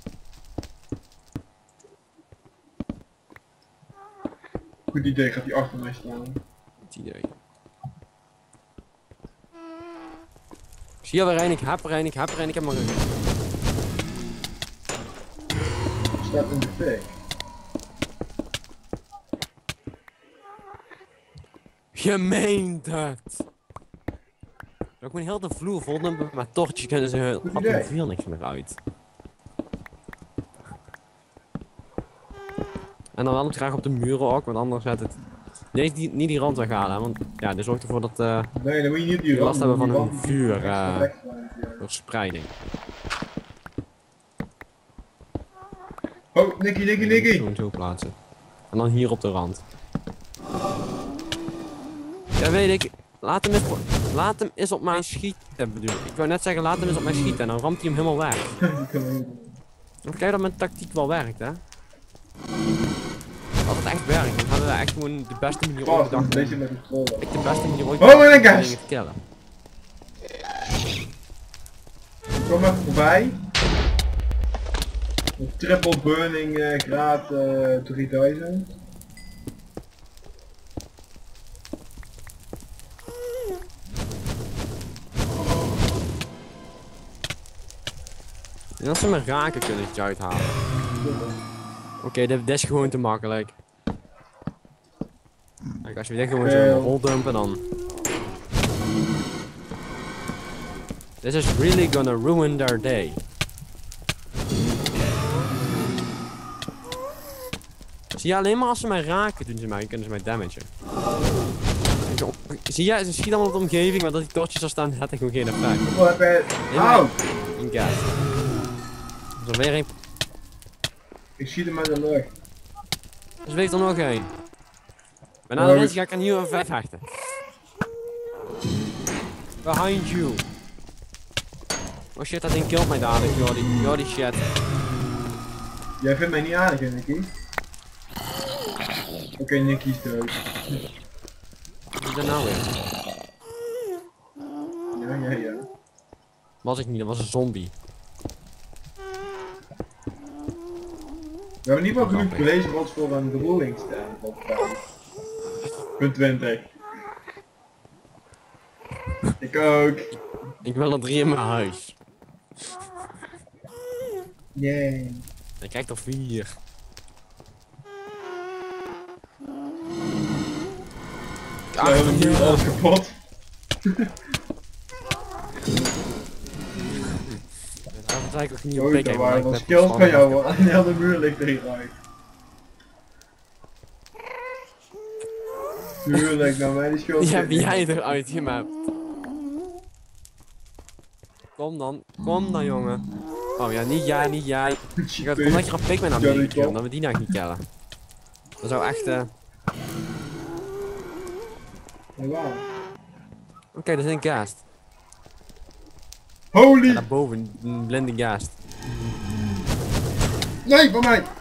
Goed idee, gaat hij achter mij staan. Het idee. Zie je er een, ik heb er een, ik heb er een, ik heb maar een. Staat in de fik. Je meent het! Ik moet heel de vloer vol hebben, maar tortjes kunnen ze Goed had idee. er veel niks meer uit. En dan wel het graag op de muren ook, want anders zet het... Nee, niet die rand weghalen, hè, want ja, dit zorgt ervoor dat Nee, dan moet je niet die die last hebben van die een rand- vuur, extra weggaan, ja. door spreiding. Oh, Nicky! Gewoon zo plaatsen. En dan hier op de rand. Ja, weet ik. Laat hem eens op mij schieten, bedoel ik. Ik wou net zeggen, laat hem eens op mij schieten en dan ramt hij hem helemaal weg. Die kan we niet doen. Dan kijk dat mijn tactiek wel werkt, hè. Als het echt werkt, dan hebben we echt gewoon de beste manier ooit Vast, een bedacht beetje om met controle. de beste manier ooit Oh my bedacht om gosh! dingen te killen. Kom even voorbij. Een triple burning graad 3000. En als ze me raken, kunnen ze het je uithalen. Oké, dit is gewoon te makkelijk. Kijk, als je dit gewoon zo in de hol dumpen, dan... This is really gonna ruin their day. Zie je, alleen maar als ze mij raken, kunnen ze mij damagen. Zie je, ze schieten allemaal op de omgeving, maar dat die torches er staan, had ik gewoon geen effect. Hoeveel heb jij? Auw! In gas. Er is er weer een. Ik zie hem uit de lucht. Dus weegt er nog één. Maar na de race ga ik aan hier 5 hechten. Behind you. Oh shit, dat ding killt mij dadelijk, Jordi shit. Jij vindt mij niet aardig, hè, Nicky? Oké, Nicky is dood. Wat is dat nou weer? Ja. Was ik niet, dat was een zombie. We hebben in ieder geval genoeg gelezen wat voor een bedoeling staan. Punt 20. Ik ook. Ik wil er 3 in mijn huis. Yay. Ik krijg er 4. We hebben nu alles kapot. Dat zei ik ook niet op Oh, pik, dat maar waren ik wel heb skills het van jou, spannend. hoor. En de hele muur ligt er hieruit. Tuurlijk, nou mij die schuld. Die heb jij eruit gemapt. Kom dan jongen. Oh ja, niet jij. Je gaat kom lekker een Pikmin aan het doen, dat we die nou niet killen. Dat zou echt Wow. Oké, dat is een gast. Holy! Ja, daarboven, een blinde gast. Nee, van mij!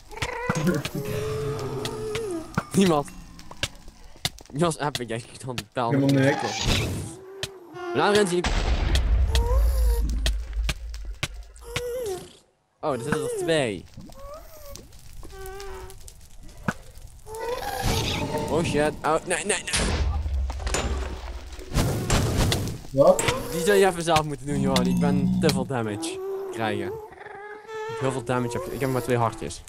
Niemand. Jos epic, jij schiet dan die pijl. Helemaal niks. Nou rent hij. Oh, er zitten er 2. Oh shit. Oh, nee. Wat? Die zou je even zelf moeten doen, joh. Ik ben te veel damage krijgen. Ik heb heel veel damage. Ik heb maar 2 hartjes.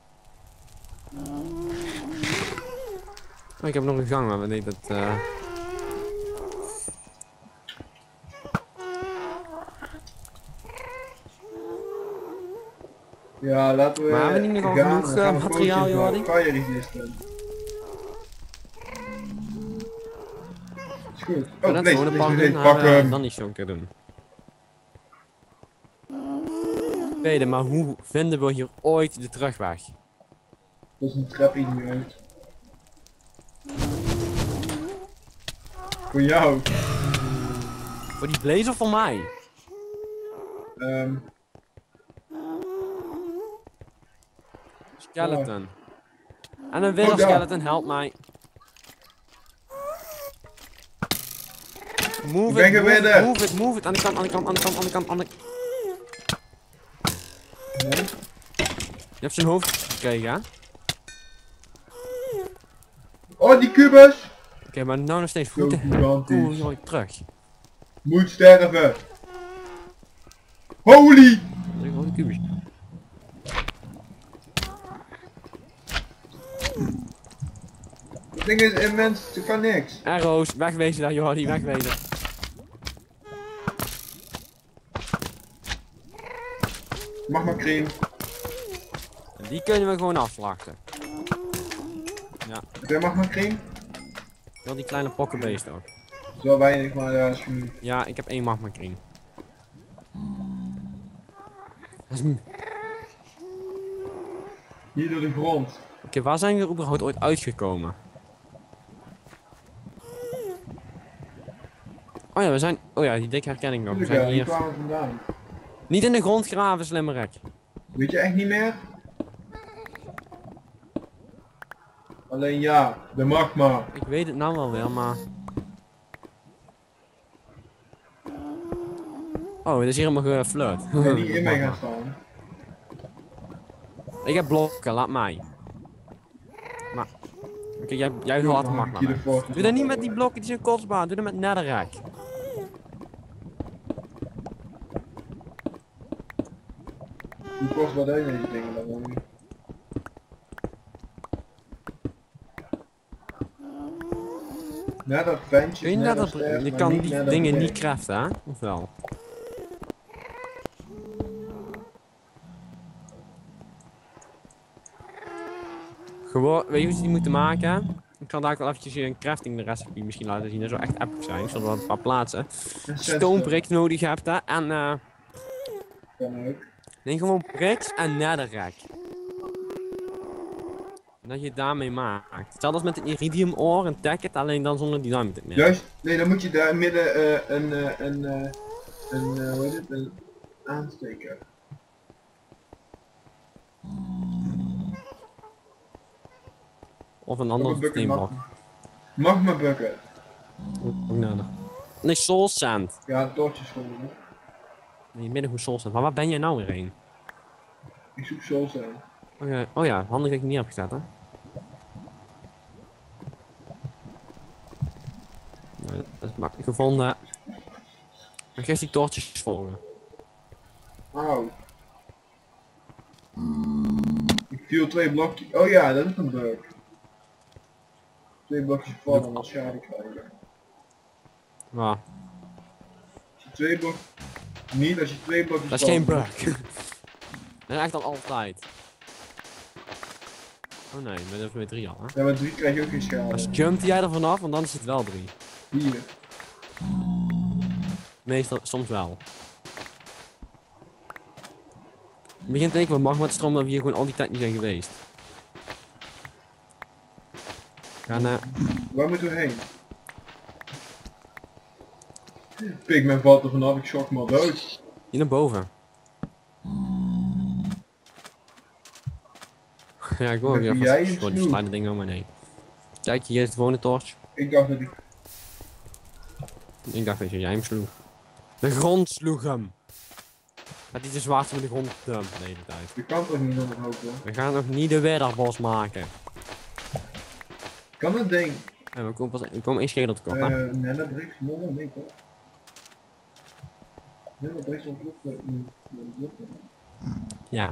Oh, ik heb nog een gang, maar wanneer dat... Ja, laten we. Maar hebben we niet nog gaan, genoeg dan gaan we materiaal, pootjes Jordi? maken. Fire resistant. Is goed. Oh, Oh, dat vlees, gewoon een vlees, pak vlees, doen, pak hem. dan niet zo kunnen doen. Tweede, maar hoe vinden we hier ooit de terugweg? Dat is een trap hier niet uit. Voor jou. Voor die blaze of voor mij? Skeleton. En een wilde skeleton, help mij. Move it. Aan de kant. Nee. Je hebt zijn hoofd gekregen, hè? Oh, die kubus! Oké, maar nou nog steeds Zo voeten. gigantisch. Kom terug. Moet sterven. Holy! Dat is gewoon een kubus. Het ding is immens, er kan niks. Arrows, wegwezen daar, Jordi, wegwezen. Mag maar cream. En die kunnen we gewoon afslachten. Ja, Heb jij mag maar cream? wel die kleine pokkenbeest ook. Zo weinig, maar ja, is genoeg. Ja, ik heb 1 magma cream. Dat is Hier door de grond. Oké, waar zijn we er überhaupt ooit uitgekomen? Oh ja, we zijn... Oh ja, die dikke herkenning nog. We Tuurlijk, zijn ja, hier hier... kwamen we vandaan. Niet in de grond graven, slimmerek. Weet je echt niet meer? Alleen ja, de magma. Ik weet het nou wel weer, maar... Oh, het is hier helemaal geflirt. Ik ben niet in mij gaan staan. Ik heb blokken, laat mij. Maar... Oké, jij Doe laat maar, magma. ik weg. Doe dat niet met die blokken, die zijn kostbaar. Doe dat met netherrack. Hoe kost wat uit deze dingen dan wel niet? Net dat ventjes, Kun je net dat dat sterf, je maar kan niet die net dat dingen ding. niet craften, hè? Of wel? Gewoon, weet je hoe ze die moeten maken? Ik kan daar wel eventjes een crafting recipe misschien laten zien. Dat zou echt epic zijn. Ik zal er wel een paar plaatsen. Stone brick nodig hebt, hè? En Kan ook. neem gewoon bricks en netherrack. En dat je het daarmee maakt. Hetzelfde als met een iridium ore en tacket, alleen dan zonder die diamond in het midden. Juist, nee, dan moet je daar midden hoe heet het, een aansteker. Of een Ook ander een bucket steenblok. magma bucket. Ook nodig. Nee, soul sand. Ja, tortjes gewoon. Hè. Nee, midden hoe soul sand. Maar waar ben jij nou weer heen? Ik zoek soul sand. Oké, oh ja, handig dat ik niet heb gezet, hè? Nee, dat is makkelijk gevonden. Dan geef die toortjes volgen. Auw. Ik viel 2 blokjes. Oh ja, dat is een bug. 2 blokjes vallen en dan schade krijgen. Ja, Als je 2 blokjes... Niet als je 2 blokjes dat is geen bug. Dat is echt al altijd. Oh nee, maar dat is weer 3 al, hè? Ja, maar 3 krijg je ook geen schade. Als jumpte jij er vanaf, want dan is het wel 3. 4. Meestal, soms wel. Het begint te denken, wat magma te stromen dat we hier gewoon al die tijd niet zijn geweest. Ga naar... Waar moeten we heen? Pigman valt er vanaf, ik shock me al dood. Hier naar boven. Ja, ik wil ook Ben weer jij even een voor die snoep? slide ding om me heen. Kijk, hier is de gewone torch. Ik dacht dat ik... Ik dacht dat jij hem sloeg. De grond sloeg hem. Gaat hij te zwaar met de grond dumpen de hele tijd. Je kan toch niet zonder hoop, hoor. We gaan nog niet de wedderbos maken. Kan dat ding? En we komen één schedel tekort, hè? Netherbricks, modder, nee toch? Netherbricks ontploft. Ja.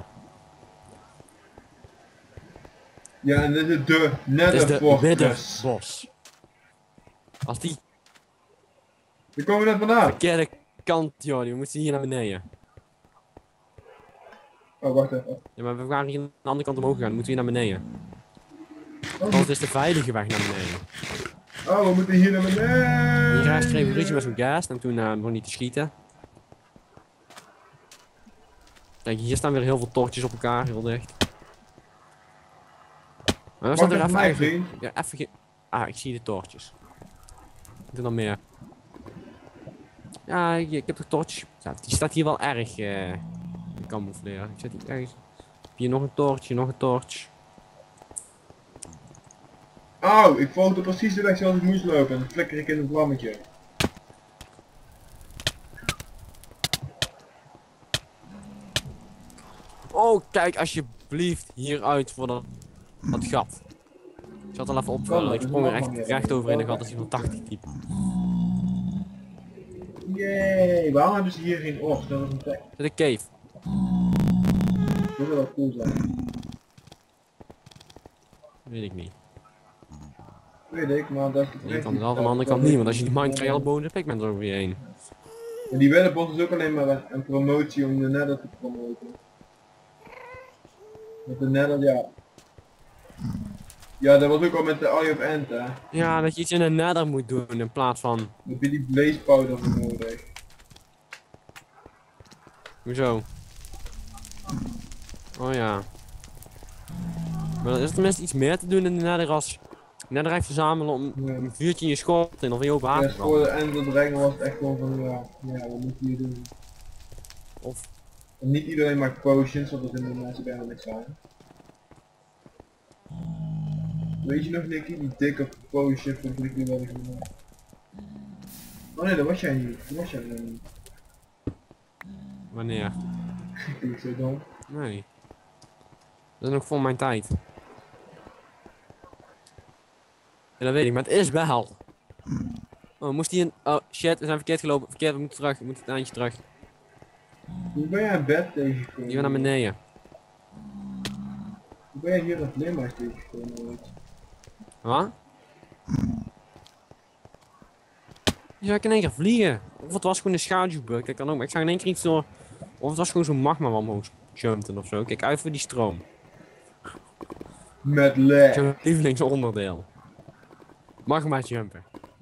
Ja, en dit is de Het is de Netherfortress. wedderbos. Als die Waar komen we net vandaan? verkeerde kant, joh, die moeten hier naar beneden. Oh, wacht even. Ja, maar we waren hier aan de andere kant omhoog gegaan, dan moeten we hier naar beneden. Oh, Want het is de veilige weg naar beneden. we moeten hier naar beneden. Hier schreef een ruzie met zo'n gas en toen begon hij te schieten. Kijk, hier staan weer heel veel tortjes op elkaar, heel dicht. Maar we Wacht zetten er even, even, vriend. ja, even ah, ik zie de tortjes. Doe dan meer. Ja, ik heb de tortjes. Ja, die staat hier wel erg camoufleren. Ik zet die ergens. Hier nog een tortje, nog een torch. Oh, ik volgde precies de weg zoals ik moest lopen en dan flikker ik in een vlammetje. Oh, kijk alsjeblieft hieruit voor dat gat. Ik zal het al even opvullen. Ik sprong er echt recht over in de gat als hij van 80 type. Yay, waarom hebben ze hier geen oors? Dat was een plek. Zit een cave. Dat zou wel cool zijn. Weet ik niet. Weet ik, maar dat is de Aan de ene kant wel, aan de andere kant niet, want als je die mine krijgt al boven de Pigman er over je heen. En die weddenbos is ook alleen maar een promotie om de Nether te promoten. Met de Nether, ja. Ja, dat was ook al met de Eye of End, hè. Ja, dat je iets in de nether moet doen in plaats van... Dan heb je die blaze powder voor nodig. Hoezo? Oh ja. Maar dan is er tenminste iets meer te doen in de nether als... Netherite verzamelen om Ja. een vuurtje in je schort en of in je open Ja, haven voor de Ender Dragon was het echt gewoon van, ja, wat moet je hier doen? Of... En niet iedereen maakt potions, want dat vinden mensen bijna niks aan. Weet je nog, Nicky, die dikke potion van 3 keer wat ik gemaakt? Oh nee, dat was jij niet. Dat was jij nog niet. Wanneer? Ik doe het zo dom. Nee. Dat is nog voor mijn tijd. Ja, dat weet ik, maar het is wel. Oh, moest hij een... Oh shit, we zijn verkeerd gelopen. Verkeerd, we moeten terug. We moeten het eindje terug. Hoe ben jij een bed tegengekomen? Die we naar beneden. Hoe ben jij hier een vleermuis tegengekomen ooit? Wat? Ja, ik in één keer vliegen. Of het was gewoon een schaduwbug, dat kan ook. Maar ik zag in één keer iets door... Of het was gewoon zo'n magma wat omhoog jumpte of zo. Kijk uit voor die stroom. Met leg. Zo'n lievelingsonderdeel. Magma jumpen.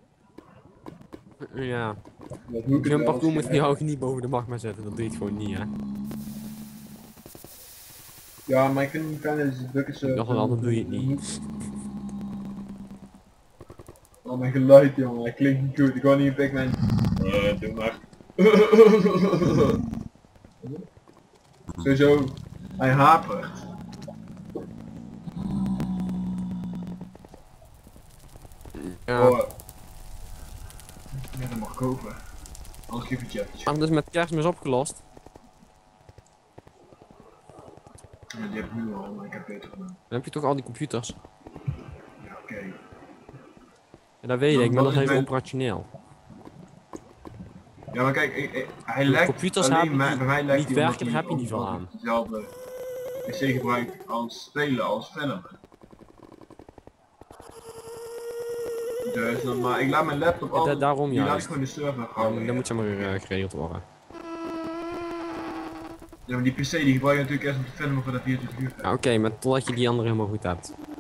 Ja. Dat moet ik Jump wel parkour moet schrijven. je ook niet boven de magma zetten. Dat doe je het gewoon niet, hè. Ja, maar ik vind het fijn dat ze buckets zo... Ik dacht wel, dan doe je het niet. Oh, mijn geluid, jongen, hij klinkt niet goed. Ik hoor niet een Pigman. Doe maar. Sowieso, hij hapert. Ja. Oh. Ja, dat mag kopen. Anders geef ik je eventjes. Maar dus met kerstmis opgelost. Ja, die heb ik nu al, maar ik heb beter gedaan. Dan heb je toch al die computers. Ja, oké. Ja, dat weet Dan ik, maar dat is is even mijn- operationeel. Ja, maar kijk, hij lekt computers alleen hebben maar, die bij mij lekt niet hij omdat werken, daar heb je niet veel aan. Dezelfde PC gebruikt als spelen, als filmen. Dus, maar ik laat mijn laptop Ja, altijd, daarom die laat ik juist. gewoon de server houden. Dan moet je maar geregeld worden. Ja, maar die PC die gebruik je natuurlijk eerst om te filmen voor dat 24 uur. Ja, oké, maar totdat je die andere helemaal goed hebt.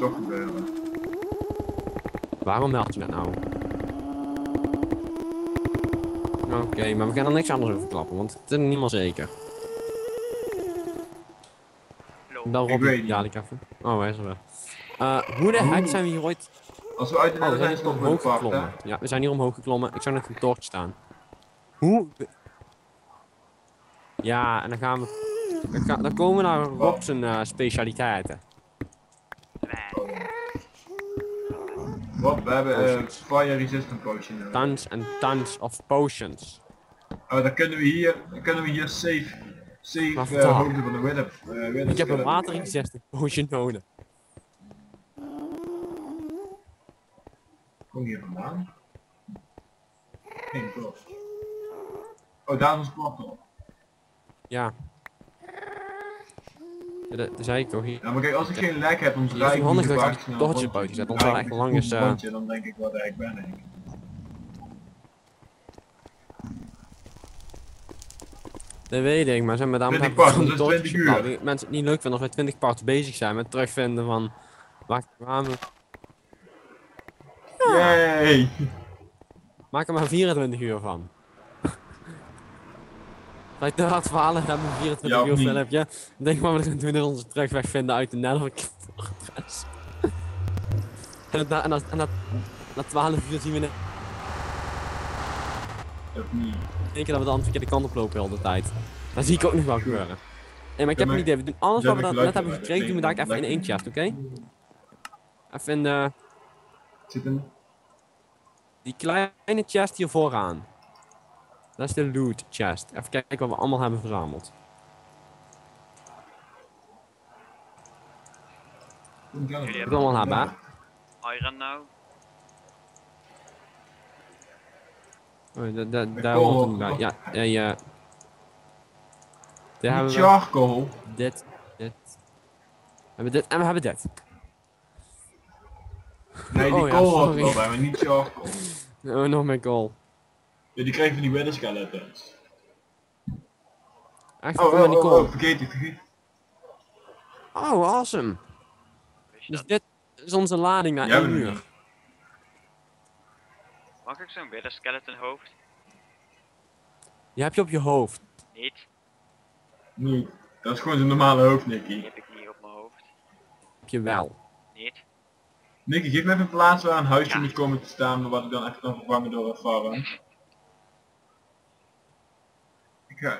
toch gebeuren. Waarom meld je dat nou? Oké, maar we gaan er niks anders over klappen, want het is niet meer zeker. Dan Ik Robbie, weet niet. ja, ik even. Oh, hij is er weer. Hoe de heck zijn we hier ooit... Als we uit de Oh, we nether zijn zijn, hier stoppen we in omhoog de park, hè? geklommen. Ja, we zijn hier omhoog geklommen. Ik zou net een toortje staan. Hoe... Ja, en dan gaan we... Dan komen we naar Rob zijn specialiteiten. Wat? We hebben Potions. fire resistant potion nodig. Tons en tons of potions. Oh, dan kunnen we hier save Maar vertel. hoogte van de wither. Ik heb een waterresistent potion nodig. Kom hier vandaan? Geen klopt. Oh, daar is ons portal. Ja. Ja, dat zei ik toch hier. Ja, maar kijk, als ik geen lag heb, dan Het is draai ik handig niet dat vaak ik snel een tortje rondje. buiten zet, Dan anders draai echt ik lang een is, goed rondje, dan denk ik wat ik ben ik. Dat weet ik, maar zijn we daarom 20 hebben parts, we dat is 20 uur. Nou, mensen het niet leuk vinden als wij 20 parts bezig zijn met terugvinden van waar kwamen we. Yay! Maak er maar 24 uur van. Bij de hard verhalen hebben we 24 Ja, of uur niet? filmpje. Denk maar wat we gaan doen is onze terugweg vinden uit de Netherfortress. En na 12 uur zien we in Of niet? één keer dat we dan de verkeerde kant op lopen de hele tijd. Dat zie ik ook nog wel gebeuren. Nee, maar ik heb Ja, een idee. We doen alles maar- wat we Ja, dat net maar hebben geluid gekregen, doen we daar erbij, even in één chest, oké? Even in de... Zit een... Die kleine chest hier vooraan. Dat is de loot chest. Even kijken wat we allemaal hebben verzameld. Jullie hebben allemaal hebben, hè? Iron nou. Oh, Met daar kool, hoort hem bij. Ja, ja. Daar hebben we Charcoal. dit. We hebben dit en we hebben dit. Nee, die Oh ja, kool had er sorry. wel bij, maar niet charcoal. Oh, nog meer goal. Ja, die kregen van die wither skeletons. Echt Oh, voor die goal. vergeet het. Oh, awesome. Weet je Dus dat? dit is onze lading na Jij 1 bent er uur. niet. Mag ik zo'n wither skeleton hoofd? Die heb je op je hoofd. Niet. Niet. Dat is gewoon zijn normale hoofd, Die Nicky. heb ik niet op mijn hoofd. Heb je wel. Niet. Nicky, geef me even een plaats waar een huisje Ja. moet komen te staan, wat ik dan even kan vervangen door een farm. Ik ga...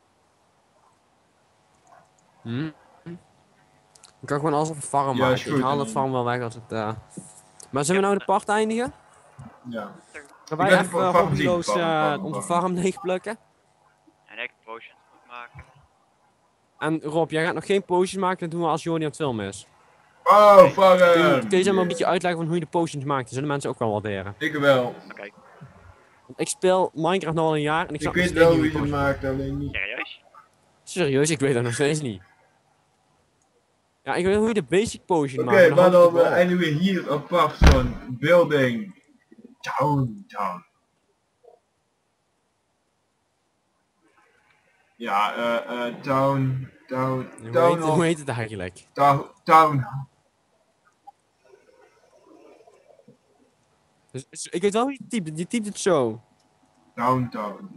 Hm? Ik kan gewoon alles op een farm Ja, is maken. goed, Ik haal en het dan- farm wel weg als het... Maar zullen we nou de part eindigen? Ja. Gaan Ik wij ben even voor farm hobbyloos zien, farm. onze farm leegplukken? En ik potions moet maken. En Rob, jij gaat nog geen potions maken, dat doen we als Jordi aan het filmen is. Oh, farm! Kun je zeg maar een beetje uitleggen van hoe je de potions maakt? Dat zullen mensen ook wel waarderen. Ik wel. Oké. Want ik speel Minecraft nu al een jaar en ik Ik snap weet nog wel steeds hoe niet je hoe het je maakt, alleen niet. Serieus? Serieus, ik weet dat nog steeds niet. Ja, ik weet hoe je de basic potion Oké, maakt. maar dan wel. eindigen we hier op part van building town. Ja, town Hoe heet het eigenlijk? town. Dus ik weet wel hoe je typt. Je typt het zo. Downtown.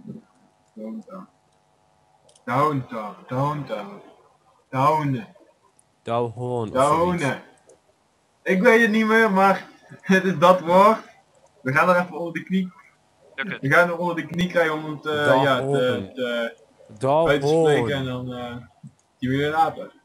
Down. Ik weet het niet meer, maar het is dat woord. We gaan er even onder de knie. Lukt het? We gaan er onder de knie krijgen om het Down. uit te spreken en dan zien we je later.